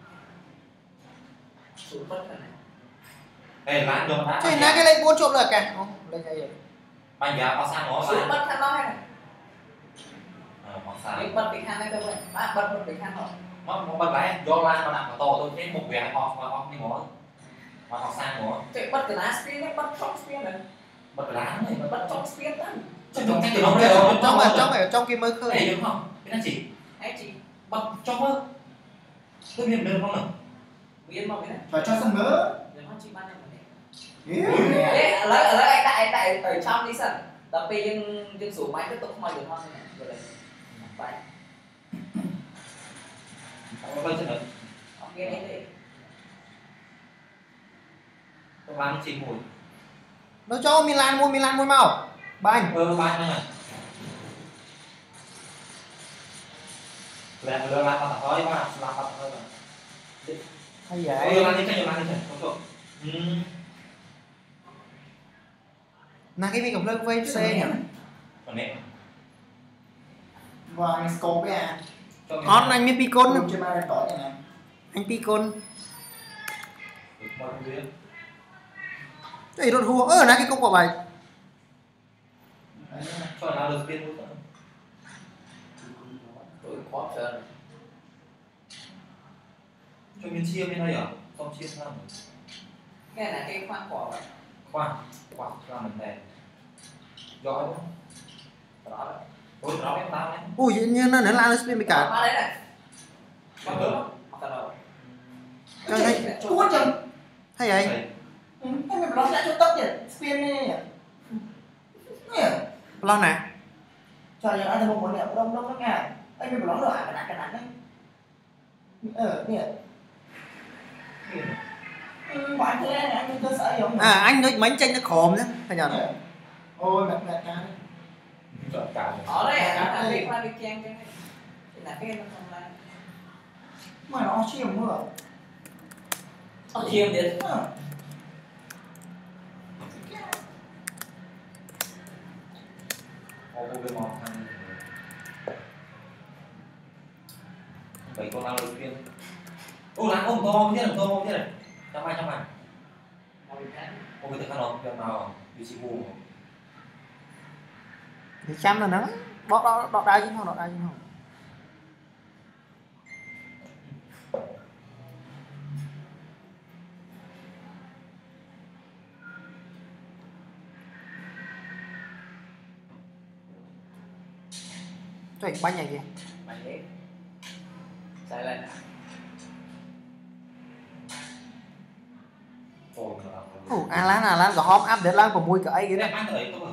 Sụt bất này. Ê, lá đường đá. chơi nãy cái lên buôn trộm là cả không lên cái gì Bánh gà có sang nó. Sụt bất khăn nói này. Hoặc sang. Mình bật bị khăn này thôi vậy. Bác bật bị khăn rồi. Nó bật lại do lan mà nằm vào to tôi cái một vẻ hoặc đi ngó. Hoặc sang ngó. Chạy bật cái lá spin ấy, bật trong spin này. Bật lá này. Bật trong spin đó. Trong cái nó đây. trong cái mới khơi Cái này đúng không? Cái này chỉ Anh chị bật trong mơ. Tôi biết được không nào? Biến mong cái này. phải cho sân mỡ Đừng có chị ban này mà yeah. đấy. Lấy tại ở trong đi sân. Tập vì dân số máy tiếp tục không bao giờ ngon này. Rồi đây. Vậy. Có hơi chân nữa. Ok đấy đi. Tôi làm chỉ mùi. nó cho Milan mua màu banh Bánh này. Lẹ lừa làm mặt thôi mà làm mặt thôi mà. hay vậy Làm đi cái làm đi không错. là cái gì cũng lên với xe nhỉ Còn nè. và anh scope à on anh mới picon trên ba đỏ này nè anh picon Mọi người. cái đột hùa là cái công quả bài Cho nào được tiền luôn. Tôi khó chơi. Cho miếng chia bên đây à? Không chia sao? Cái này là cái khoang quả vậy. Khoan làm mình này. Giỏi không? Đó đấy. Ôi nó em tao đấy. ui như nó lan lên spin với cả Đó đấy này. Còn đúng không? Còn đâu. chúa chừng hay vậy anh mình nói ra cho tóc nhỉ spin này nhỉ lo nè trời ơi anh thấy một món nẹo đông nó ngà anh mình nói rồi cái nặng đấy bạn thế này anh cơ sở giống à anh nói bánh chanh nó khòm đấy phải nhờ ôi mệt ca đấy Chọn cả. Ở đây là cái khoang đi chen cái này. Là cái nó không là. mà nó chiều mưa Chiêm đến. Ô bên mòn thằng. Bảy con nào đầu tiên. Ô lá không to thế này. Trong này. Ô cái thằng nó bên nào bị chịu mù. thì chăm là nó đọt đai chứ không trời bánh này gì Mày đấy. Sai lên. lá gõ hóm áp để lan vào mùi cái Cái đó này ăn đấy tôi.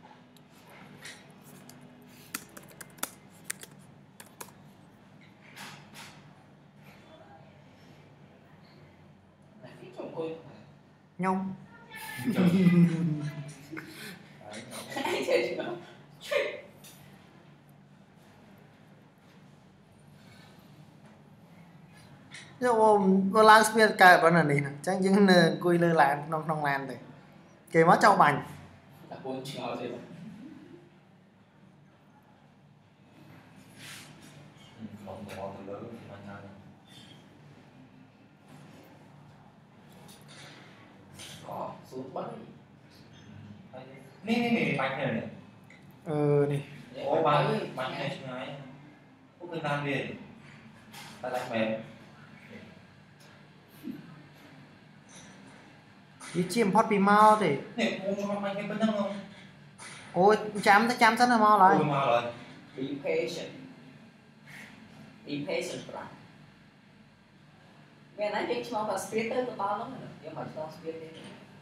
Này phí chồng tôi. nhông Ai chơi chứ nó. vô lan spin cả bọn này nè chắc những cùi lơ làn nông lan này kề mất trong bành Là 4 triệu gì. không có từ lớn thì anh ăn có xuống bắn nè bánh này này Nè. ô bánh này ngay có cái nam đi ta đánh mềm Đi chiêm hot bị mau thì nè uống cho bánh cái bên đó không ôi chám rất là mau lại ôi mau rồi be patient bro nghe nói cái cho ta speed tới tụi tao lắm rồi nhưng mà tao speed đi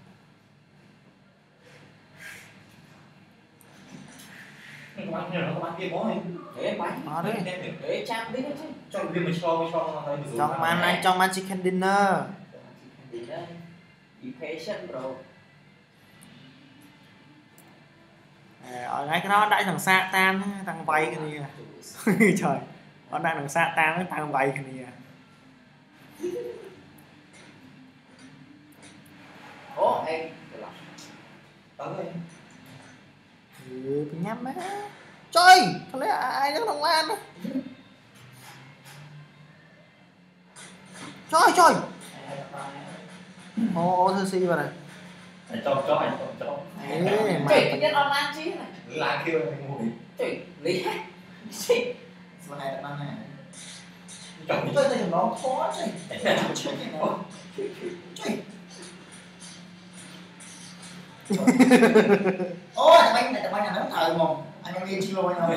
cái bánh này nó có bánh kia bó này để bánh đó đấy để chạm đi đó chứ cho viên mình cho tay trong man chicken dinner be patient bro ở ngay cái đó đãi thằng xa tan thằng vay cái này trời nó đang thằng xa tan với thằng vay cái này ố em tới nhắm á trời không lẽ ai đứng thằng Lan á trời ô thư si vào này cho anh cho ê mà trời cái online chứ này là kêu mình mua trời lý hết Số này là này. chồng Tôi thấy nó khó chứ. Chết cái nó. Trời. Ôi, tụi bay nhà nó thờ mồm. Anh em đi chi lôi đâu.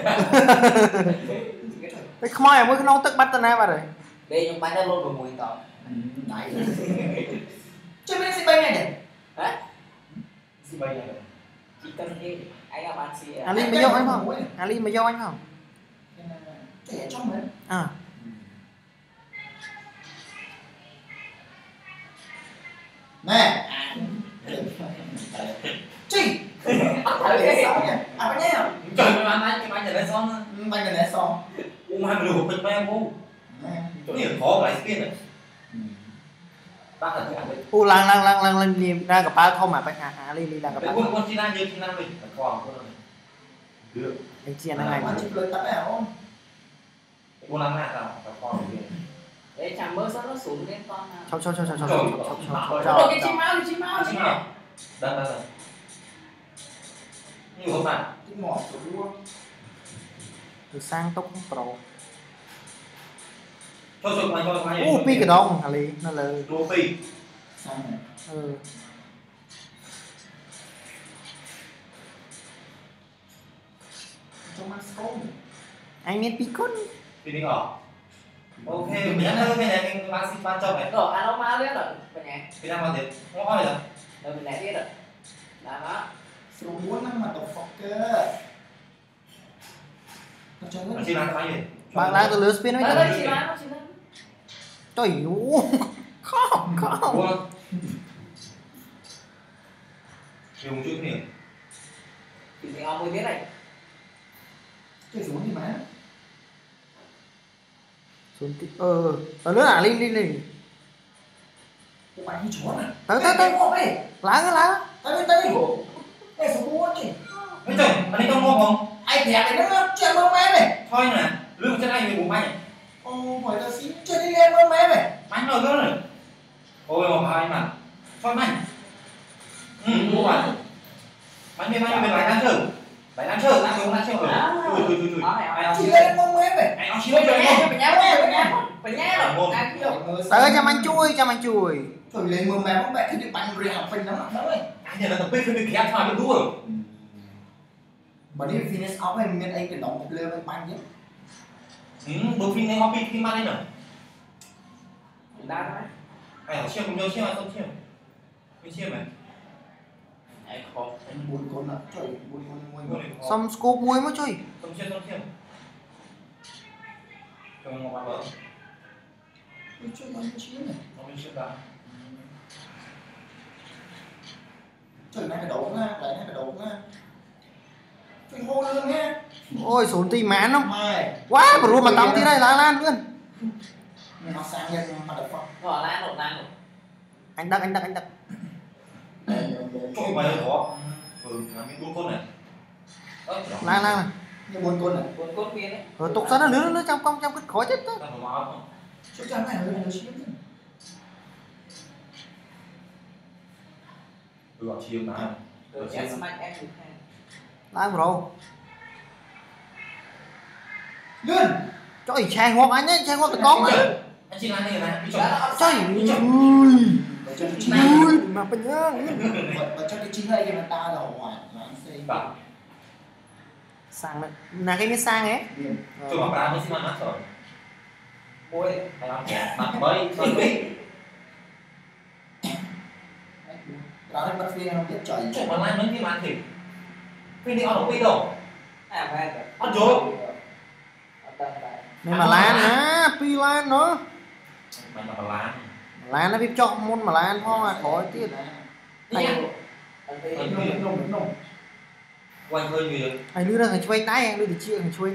cái khmoi mới nó tức bắt tên ai vào rồi đi nhưng bánh nó luôn rồi mùi tao Đấy. Chứ biết gì bay này nhỉ? hả gì bây giờ chỉ cần đi anh em ăn xì Ali mày vô anh không Ali mày vô anh không Cái ở trong đấy. à Nè. Chị. Ở đây sao nhỉ? À bên đây à? trời mày ăn cái bánh này lên xong Bên này nè xong. hai mươi lục bịch mấy em vô chỗ này khó mà lấy này bác là cái đấy lang đi ra gặp ba không mà phải Ali đi ra gặp ba con China như China mình còn con này được anh chị anh này Mà chụp lên tắt nào không? con làm nào phải con gì để chạm mơ sao nó xuống lên con cho rồi cái chim máu đây như hôm nào Cái mỏ của đua. từ sang tốc pro cho mày pi cái đông Ali nó là đô phi Xong này. Trong mắt scope. anh biết pi con phi đi ngỏ ok mình nhắn hơn cái này mình bác sĩ ban cho mày rồi anh ông máu đấy rồi bên nhà phi đang bao tiền ngon rồi rồi mình lại biết rồi là đó Số 4 năm mà độc phọc cơ. Nó chơi nó hết. chỉ làm cái gì bạn lại từ lứa spin với đấy chị nói nó chị nói trời ơi không dùng chữ này thì ông mới biết này Chơi xuống đi má. xuống tí ở lứa à lên Cái bánh chó này. tới lá Tới. Đây số 4 chứ. mấy trời anh ấy không ngon không Ai thẻ này nó chơi mơ mé này. thôi nè lương trên anh mình bụng bánh Ô, hỏi tao xin chơi đi lên mơ mé này. bánh rồi cơ rồi ôi mà hai mà thôi bánh mua bánh bánh bên lại ăn thử lại ăn chơi ăn chơi rồi Chỉ lên mơ mé này. anh chỉ bên lấy nhà rồi bên nhà rồi ăn cái tới cho anh chui Thôi lên mơ mé bóng bẹ thì bánh rìa học phình lắm đó ấy. anh này là tập biết cái kéo thoại được đúng rồi Bởi vì finish off này mình anh phải đóng một lơ với bánh nhé. đối phim này hobby phim ăn đấy nhở đá đấy anh ở chiêu cùng nhau chiêu không chiêu cái chiêu này ai khó Anh buồn con ạ. Trời, buồn con. xong scoop muối mới chơi không chiêu cho nó ngon bớt Tôi chơi bánh chiếu này. nó mình chiêu đã Trời này phải đổ ra, lại này phải đổ ra. Phải hô luôn nha. ôi xuống tí mán không Mày. quá mà luôn mà tắm tí này lan luôn Nó sang nhân mà đập phong. rồi lan rồi anh đắc chỗ mày khó làm những đua con này lan như buồn côn này Buồn cốt viên ấy. rồi tục ra nó lứa nó trong cái khói chết đó. Tao phải máu không? chắc chắn này nó xíu Tôi bảo chiều mà. Rồi chết smack em được ha. Lại một rồi. lên Trời chai ngoặc anh ấy, chai ngoặc cái con ấy. Anh chị nói này này, đi Trời ui. cho cái chín Ui mà bên nhá. và cho cái chín này mà ta là hoài là anh xây bảo Sang đấy. Là cái miếng sang ấy. tôi bảo ba mới xin ăn rồi. Môi. Hay lắm nhỉ? Mặt mới bí. đó là bắt phiên không biết trời Chuyện mà lai mấy cái ăn thì phi đi ăn ở phi đâu? À mà rồi. Ăn rồi. Nên mà lan á, pi lan nữa. Mày mà lá. Lan nó biết chọn môn mà lan phong à khỏi tiết. Quay hơi nhiều. Anh đưa ra thằng chui tay, anh đưa thì chia thằng chui.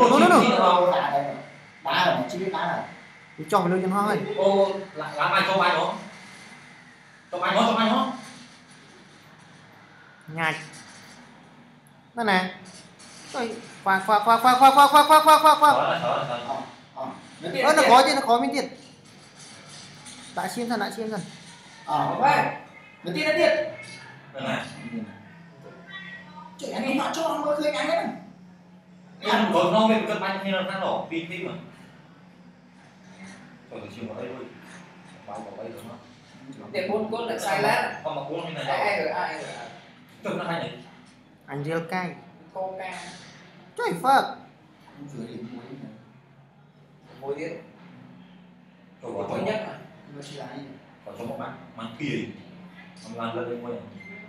đá rồi chỉ biết đá rồi Thì cho vào lươn cho nó thôi. Ô, lá mày cho mày nó. Cho mày nó. Nhạt. Nó nè. Trời, khoan. Thở là. Nó khó chứ, nó khó miếng tiền. Đã xiên dần. nó tiên nó tiên Đây này. chị anh ấy họ cho nó khơi ngắn đấy Ăn rồi nó về cân bánh như là nó đổ pin mà. Rồi chiều vào đây thôi. Bao vào đây rồi nó. Để buồn cốt lại sai lát. Không mà cuốn như này Ai đâu. rồi. Tức nó hay này. Anh riêng cay. Coca. Trời phật. Môi tiết. Rồi Môi vào nhất mà. nó chỉ là vào trong một bát mang kia. Ông làm lên đây quay.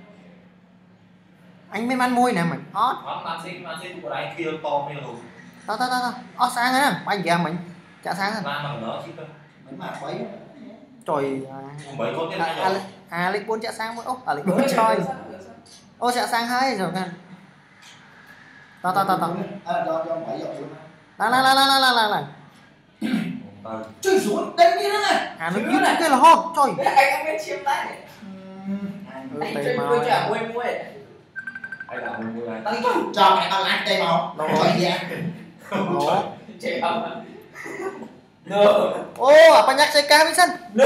Anh mới ăn môi nè mày. Ót. Đó, làm xin của đây kia to như luôn. Tao. Ót sang rồi nè. Anh kìa mình. Chả sang rồi. Làm mà nó chứ cơ. mấy mà bấy Trời. Mấy con tiếp theo rồi. Lịch 4 chả sang mỗi. Ốc, lịch 4 chơi. Ô chả sang hay rồi nè. Tao. do 7 giờ luôn Là. chui xuống đây đi nữa này À nó như cái là hot. Trời. Anh biết chiêm tay. Ừ, Anh tây chơi màu. môi trả môi. Hay là mua này. tao cho mày tao lát tay màu trời vậy Ủa. Chơi không à? Được. Ô, apa nhắc saya kah Vincent? Lu.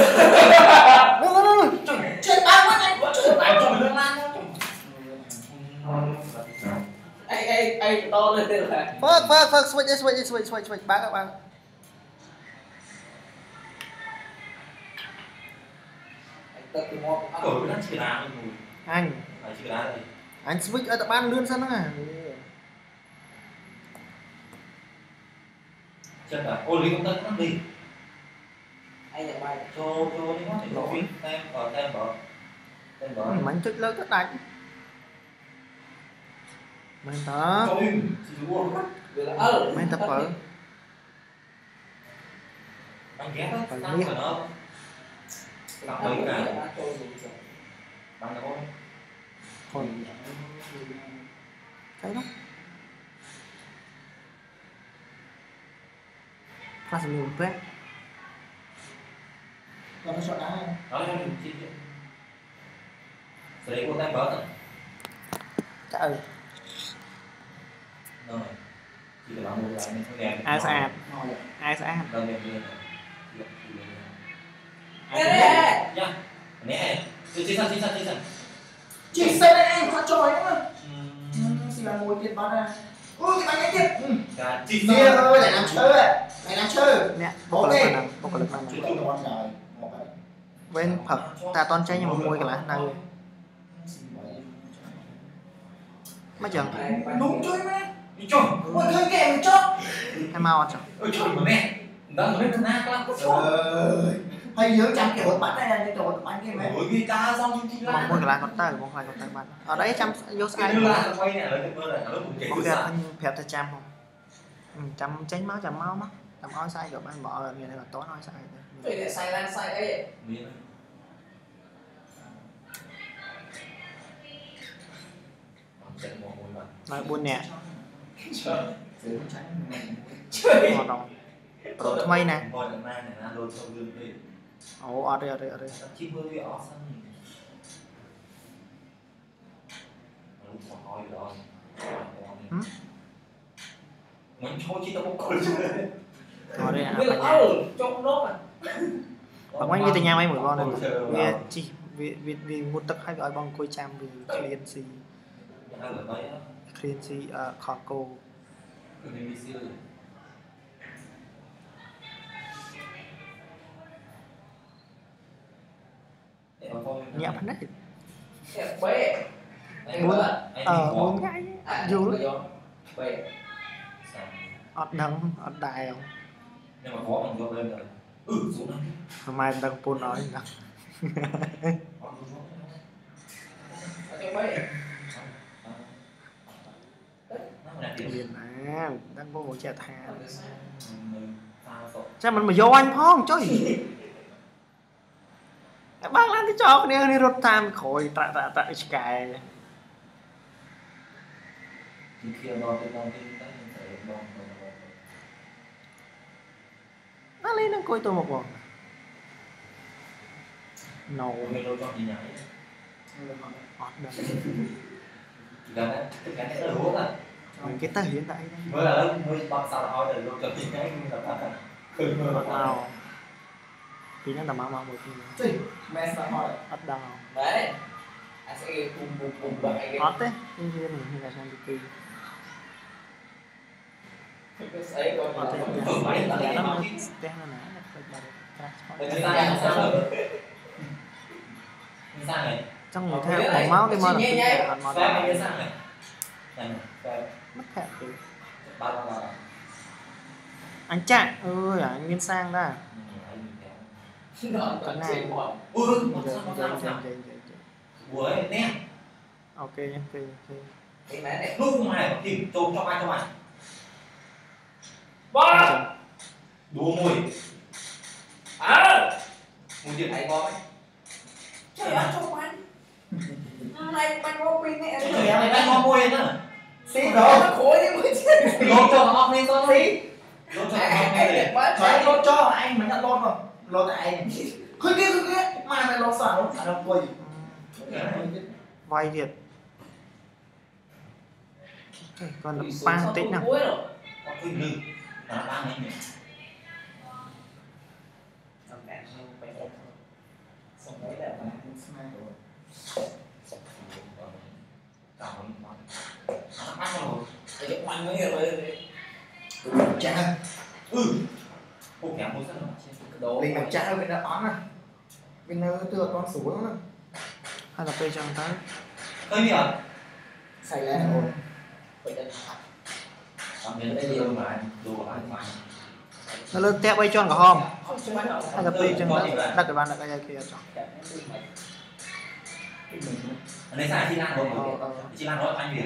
chết tao quá này trời Anh cho mình lên lan thôi. Anh to lên đây là. Fuck, switch. Bạn. Tập từ một. Đổi cái chỉ đá luôn. Anh Chỉ đá đây. anh switch ở tập ban lươn sân à. Chân là ô lý công tân nó đi. Anh là bài. Cho đi nó thì phim tem bờ. Mình thích lớn tất đánh. Mình tập. Cho im chỉ luôn. Mình tập ở. Anh ghét đó, tao phải nó. Tao mấy cả. Bắn thôi. Thôi. Thấy đó. Phát sinh nhiều phép. nó sợ đá Đó cho mình chi. Đấy của tem bớt rồi. Trời. Đâu này. Chỉ là mua lại mình không đẹp. Ai sạch. Đâu đẹp lên. Nha. Nè. Chị sao. chỉ xây đây anh họ trời nữa mà xin là ngồi tiền bán ra ôi cái bánh ấy tiền Chị nia ơi lại làm chơi Nè, bốc lực mà chú tôi con rồi bên Phật ta toàn chơi nhưng mà môi cái lá này mấy chừng đúng chơi mà đi cho. ôi khơi kèm cho hay mau chừng Ôi trời mà mẹ. Đó nó rất nát lắm. hay nhớ chăm kiểu một bánh này cái kiểu một bánh kia mẹ Ôi guitar xong như chi mong môi cái lá còn tay bạn ở đấy chăm vô sai cái là quay nè, lấy cái mơ này, nó cũng kể ok từ xa. anh phép thay chăm không chăm tránh máu chăm máu sai rồi anh bỏ rồi như này là tối nói sai Vậy để sai lan sai ấy. Miếng này. Chạy mồ hôi mà. nói buồn nè Chơi. ngọt đồng rồi thay mây nè Ngồi đằng này này, lôi sâu lưng đi. ồ ở đây 90 ở sân. Lúc sau hỏi rồi. mình thôi chỉ tao có Ngồi đây à, Biết là trong đó mà. bác anh vì từ nhà mấy mỗi con này vì chỉ vì một tấc hai gọi bằng côi cham vì cleancy cleancy khó cô nhẹ phần đấy Bé. muốn ngay dù Bé. ọt đắng ọt đài không nhưng mà khó mình vô lên rồi xuống đây hôm mai đang phun nói nè đang vô một chè thà sao mình mà vô anh phong chơi bác làm cái trò này đi rút tam khỏi tại sky nó lên nó coi tôi một vòng nổ ọt đắng cái ta hiện tại mới là lớp mới bắt sau thôi rồi cho những cái nào thì nó tầm mau một Gì? Mẹ sao hỏi? ọt đào Đấy. Anh sẽ cùng vậy. ọt đấy như thế này hay là sang đi Ấy con ọt đấy nó tên nó nè trong một theo bóng máu cái món mất hẹn từ anh Trạng ơi anh Nguyên Sang đó Còn này. Ui, nè. ok Cái máy này. Lúc mày tìm tôm cho mày. Ba. Đùa mùi. Mùi gì Này con. Trời ơi cho anh. Này bánh có pin này. mày đang ngon mùi nữa. Xí rồi. Nó khối đi mới chết. Lột cho nó đi con. Xí. Lột cho nó đi. Phải lột cho anh mà nhận lột không? Lột tại anh. Khơi kia. Mà mày lột xoắn không? Đâu quay. vay Việt còn là ba tích nào Con khuyên lư. Nó đang này nhỉ. Xong đấy là Cảm ơn. Nó bắt rồi. cái mạnh mới hiểu rồi. Cha. Cô kém mối rất là Đồ. Mình làm cha bên đó ón à. Bên đó tựa con xuống á. hay là phê cho người ta Khơi gì ạ? Xài lên rồi. Bây giờ Cảm ơn đây điều mà anh đồ lại mà. nó lên tép bay cho cả hôm không chứ bắt đầu. hay là phê cho người ta đặt cái bàn đặt cái kia cho Ở đây sai chi lan rồi. Chi lan rồi anh gì?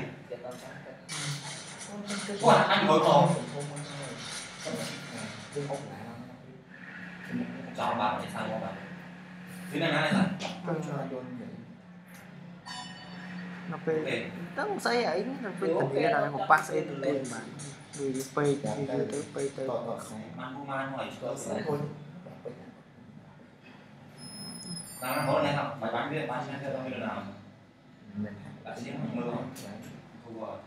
Ủa anh ngồi còn. Chào bạn để sang bạn. Thứ này là nó phê tớ không xây ấy nó phê tình nghĩa là một bác sẽ từ lên mà vì phê tới phê tới Man hỏi cơ sở. Đang nói này không? Bài bán biết bán theo tao như nào? Đã xin mưa không? Không rồi.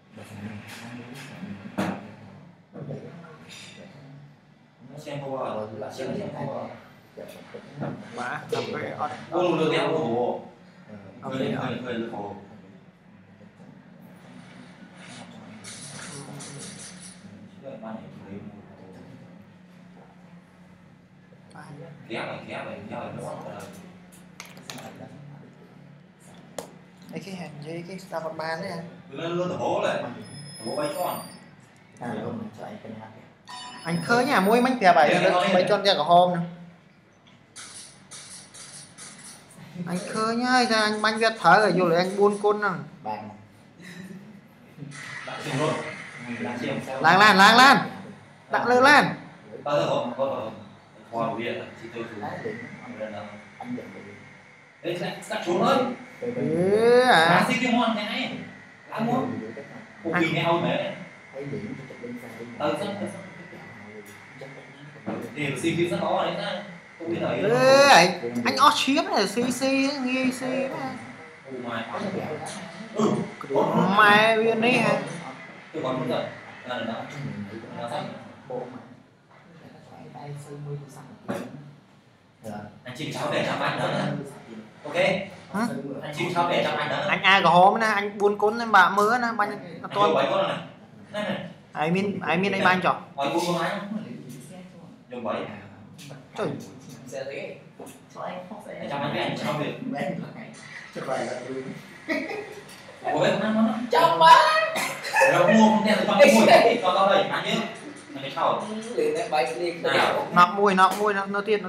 Xem không rồi. Đã xem không rồi. mà làm phê ọt Ô được đeo hồ. Hơi hồ. Kéo này nó rồi. cái hàng dây cái sao một bàn đấy Lên luôn hố này. Hố bay con. anh khơi nhà môi mánh kìa bảy cho ra cả hôm nè anh khơi nhá ra anh bánh việt thở rồi vô lại anh buôn côn nè làng lan đặt lơ lan Bao giờ có hoa việt chỉ tôi chú đấy cắt xuống ơi à xin cái món này ai muốn cô quỳ nhau mẹ thì xin cái rất đó đấy ta không biết đấy anh ót chiếm này xí nghi xí mày viên đấy hả tôi còn rồi lần đó nó thấy bộ mà tay xây mười sẵn anh chim cháu để cho anh nữa ok anh chim cháu để cho anh nữa anh ai có hóm nè anh buôn cún em bà mưa nè bánh tôi bảy con này này ai miên anh bánh cho hỏi buôn con anh dùng bảy trời Xe thế. cho anh biết anh cháu về cho vậy là ủa em ăn nó Trong quá. rồi mua không tiền con mua con đây anh nhớ anh cháu Liền em bay liền. nọc mùi nó tiết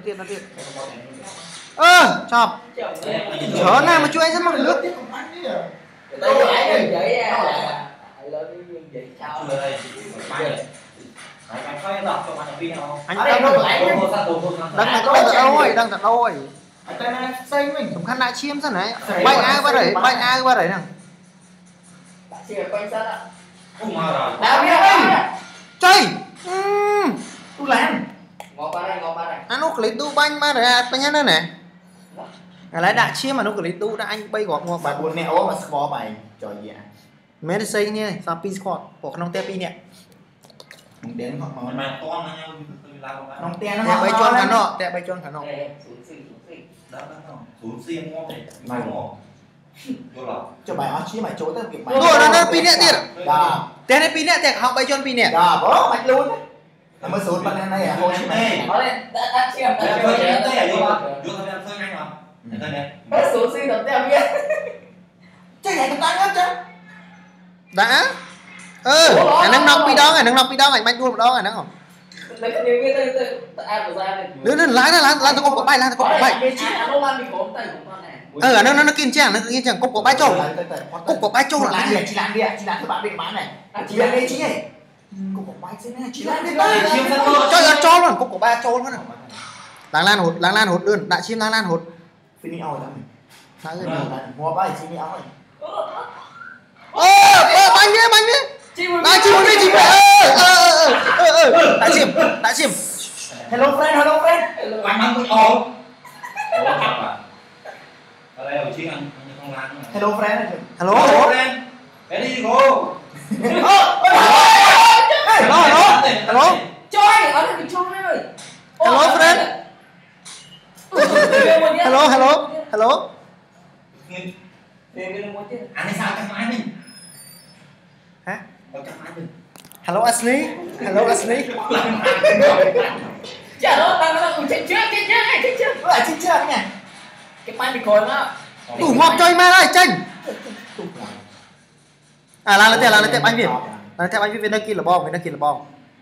ơ chọc chớ nào mà chú anh rất mắc nước tiếp không ăn đi à Tôi giải vậy à. Lên đi vậy sao? chưa đây anh phải đọc cho anh biết không anh ở đây nó lại đăng này có đang tận đâu rồi ở đây nó xây mình tầm khăn lại chiêm sao này bay ai qua đấy nè Chỉ là quanh sân ạ. không mà rồi Nào biết chơi tôi làm ngó qua đây. anh nó clip tu banh mà rồi banh nhá nè lại đã chiêm mà nó clip tu đã anh bay gọt bà buồn nẹo mà score mày trời gì ạ mấy đứa xây như này sao pin squad của không te pin nè mình đến hoặc mà mà con nó nhau lao ra nông tiền nó te bay chôn khả nọ te bay chôn khả nọ đó xuống xiên ngon này mà ngon vô lọ cho bài áo chí mày chối tới việc mày rồi nó pin nè tiền đó te này pin nè te họ bay chôn pin nè đó bố mạch luôn nó mới xuống bên này à thôi chứ mày Nói lên đã chiêm đây đã là chiêm. đây là vô thằng em phơi anh mà đây nè Bớt xuống xin được theo biết. chắc này chúng ta hết chứ đã anh nong pi đó anh banh đua đó anh nó Lấy cái điều biết tôi ăn của ra đi. đứa nó lái nó cục của bay Nó ăn đi khổ tay của con này. nó kiên chàng cục của bay trâu cục của bay trâu là chị làm đi chị làm cho bạn bị bán này chị làm đi chị này cục của bay thế này chị làm đi cho luôn cục của ba trâu luôn láng lan hột đơn đại chim láng lan hột Phi áo rồi mua bay chị áo này bánh đi đại chim hello friend anh mang cái ồn ở đây ở chiếc anh không làm hello friend hello cái đi cô hello Choi, ở đây bị choi rồi. hello friend hello anh ấy sao chắc máy mình hả chắc máy mình hello Ashley Chả đó đang chết trước. lại chị chưa nhỉ Cái máy bị cồn á. tủ ngọc chơi ma đây tranh làm lên tiếp anh Việt Việt nơi kia là bom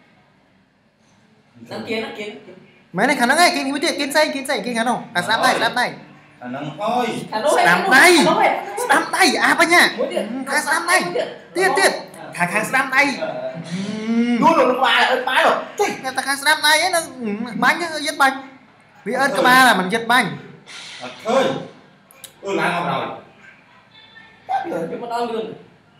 Nó kia. mấy này khả năng ấy kiến xây khả năng snap này nâng thôi snap tay apa nha khá snap tay tiết khá snap tay luôn rồi nó qua ơi máy rồi người ta khá snap tay ấy nó bánh giết bánh vì ơn cái ba là mình giết bánh thôi lại không rồi Cái con đau luôn.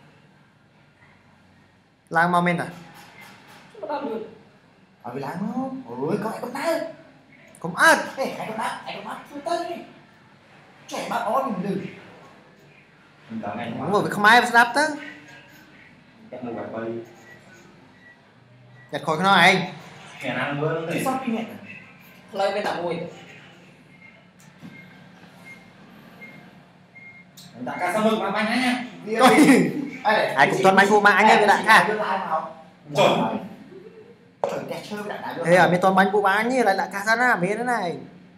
lang moment à Cái con đau luôn. ở vì láng không ôi có ai con đá cũng ớt ai con đá tôi tới đi trẻ bác ó mình đừng đúng rồi không ai snap tới chắc mua bạc bay giật khỏi cái nó anh ngày nào bữa nó thì sao kinh nghiệm Lấy bên nào mùi. đặt cá sấu mực mà bánh nha ai cũng tuần bánh phụ mà anh ơi đại ha thế à mấy tuần bánh phụ bán như lại đại ca sana mấy thế này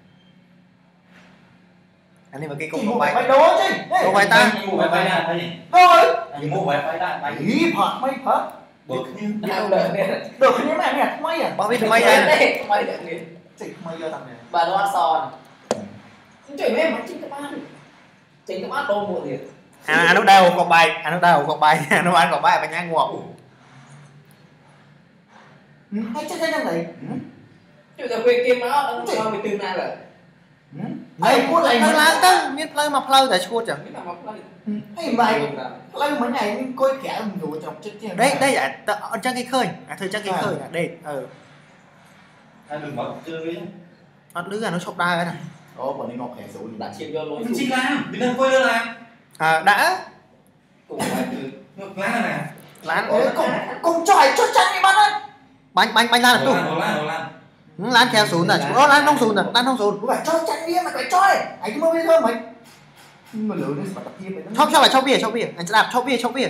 anh đi vào cái cục bay bánh đó chứ cục bánh ta mua bạc bay ra đây rồi anh mua bạc bay ra bánh ý phật mấy phật bực như được như mẹ mẹ mấy à bao biết mày đây Mày được gì? chị mấy giờ thằng này Bà nó ăn sòn. Trời mẹ mà chính cái bát tôm muộn gì. anh lúc đầu cục bài anh nó ăn cục bài và nhang ngọt hay chắc cái này Chứ giờ quên kim nó cho mình từ nay rồi. này nó láng tới miết lơ mà plơ tại chuột chẳng Cái nào mà play. hay vậy lấy mấy ngày nhưng coi kẻ mình đủ trong chết tiền đây chắc cái khơi thôi chắc cái khơi đây anh đừng mất chơi ăn lứa nó chọc đai cái này có bọn đi ngọc kẻ xấu Đã chìm vô lối. chị làm đừng quên làm đã Cùng phải từ ngược lá nè lán con chọi cho chanh đi bắn á bánh lan là tung lán theo xuống rồi đó lán không xuống rồi lán không xuống phải cho chanh đi mày phải chọi anh mới biết thôi mày mà lửa nó tập thêm vậy cho lại cho bia anh sẽ đạp cho bia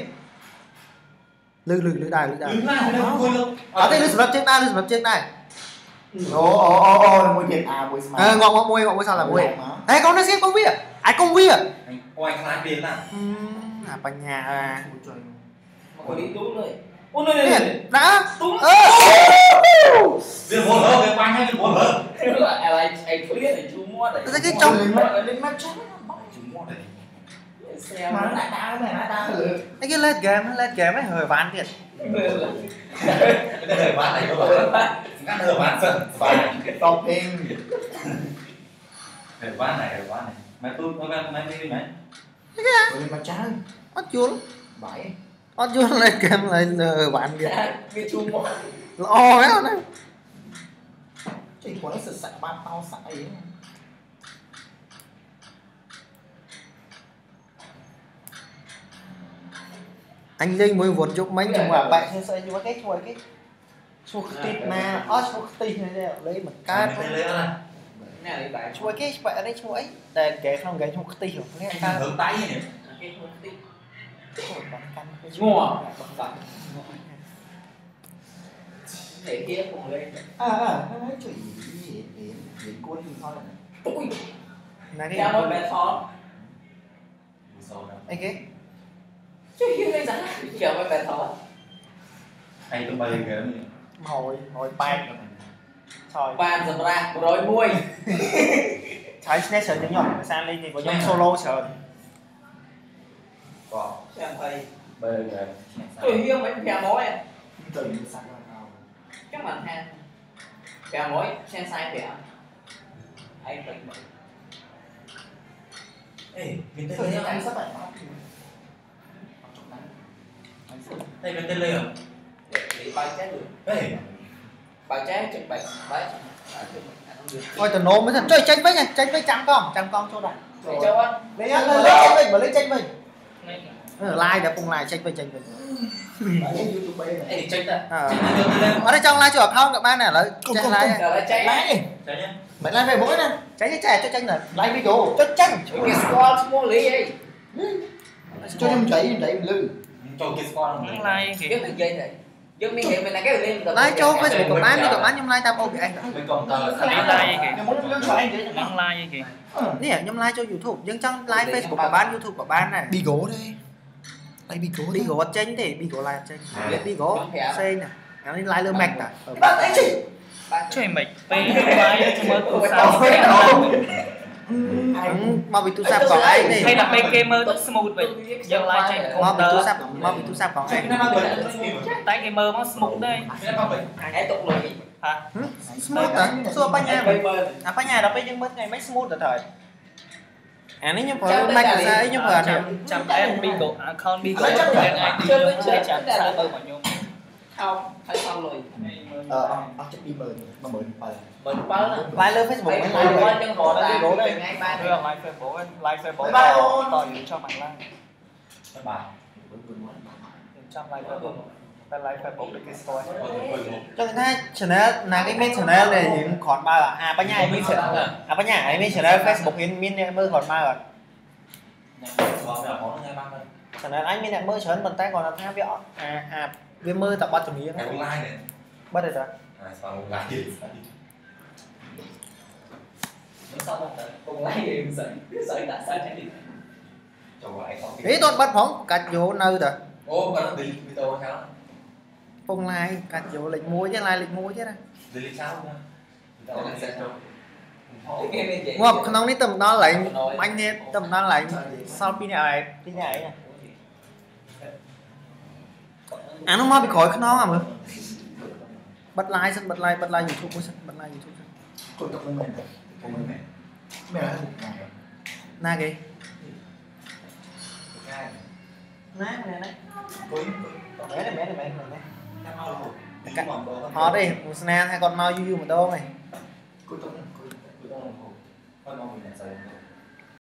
lư đài ở đây lư sập trước đây ồ mùi thiệt à mùi ngọn mùi sao là mùi đấy con nó xem con bia ai con bia quay khai bia nè à bánh nhà à mà còn đi đúng rồi ôi này đã viên buồn hơn cái quanh hay viên buồn hơn anh không biết là chú mua đấy cái trong lên mắt chán chú mua đấy mà nó lại đá rồi cái lên game ấy hơi ván thiệt cái đời bạn này có bạn ngắt đời bạn dần phải tao thêm đời bạn này mày tôi mày đi mày lên mắt chán ót chuột bảy lên game lên ván kìa cái chú mua lo ấy này chỉ có nó sạch ba tao sạch ấy anh linh mới vốn chụp mấy chụp mà bạn sẽ như cái chụp tít na chụp tít này lấy một cái chụp cái bạn đấy chụp ấy để kể không cái chụp tít rồi nghe ta hướng tay nhỉ mua để kia cùng lên nó nói chuyện gì điện cuốn gì thôi ui là ra một bé thó anh cái chứ hiếm cái giá chờ một bé thó anh tôi bay cái hồi bay rồi bàn dầm ra rồi mui thấy station những nhỏ sang lên thì có nhóm solo sờn có xem thầy bay cái tôi hiếm mấy bè mối từ sạch nào các bạn ha bè mối xem sai bè anh bệnh bệnh ê mình từ tên những lê anh sắp bệnh đây mình tên lê à để bài chết được ê bài chết trực bệnh bài thôi từ nôm mới thật chơi tranh với nha tranh với trăm con cho đại để cho á lấy tranh mình mà lấy tranh mình like đã cùng like tranh mình ê thì chết ta ở đây trong like chưa không các bạn này là tranh like giờ lại cháy like chạy nhá mày like về mỗi nè cháy trẻ cho tranh này like video cho tranh cái squad mua lý gì cho em chạy lư cho cái con like biết được dây này nhưng mình hiện mình là cái lên like cho Facebook của bạn đi các bạn nhung like tao ok anh với con tờ nhung like kìa nè nhung like cho YouTube nhưng trong like Facebook của bạn YouTube của bạn này bị gỗ đây lại bị gỗ tranh thì bị gỗ like tranh bị gỗ xây nè anh like lơ mạch à bạn thấy gì chơi mày về máy cho mới tụ sao mau bị tu sap còn ai đi hay là mấy gamer rất smooth vậy giờ lại trên mau bị tu sap còn ai tay gamer nó smooth đây hãy tục lùi hả smooth hả xua ba nhà đó bây giờ mới ngày mấy smooth rồi thời nếu như mà mạch là sao nhưng mà chăm em bị gỗ con bị gỗ lên ai đi chơi chăm xa bơ mà nhung không phải xong rồi chắc đi mời mà mời mình bao nữa like lên Facebook mấy mấy người like qua chân họ là gỗ đây ngay ba đưa này like Facebook tỏ cho bạn like bà trăm like Facebook cái like Facebook để cái story cho người ta channel là cái main channel này thì còn ba là ba nhà mình channel ba nhà ấy main channel Facebook in min mơ còn ba rồi channel anh min mơ chớn bàn tay còn là tham việc việc mơ tập bắt chuẩn bị cái like này bắt được rồi sao like xong rồi cùng lấy thì sợi đã sao chạy đi ý tôi bắt phóng cắt vô nơi rồi ô bạn đi video sao phong like cắt vô lịch mua chứ like lịch mua chứ này đi sao ngọc không đi tầm nó lại anh đi tầm nó lại sau pin này này nó mau bị khỏi nó mà bật like xong bật like YouTube bật like YouTube tôi tập lên mình mẹ là một ngày na kì na này mẹ này họ đi một snap hai con mau vui một đô này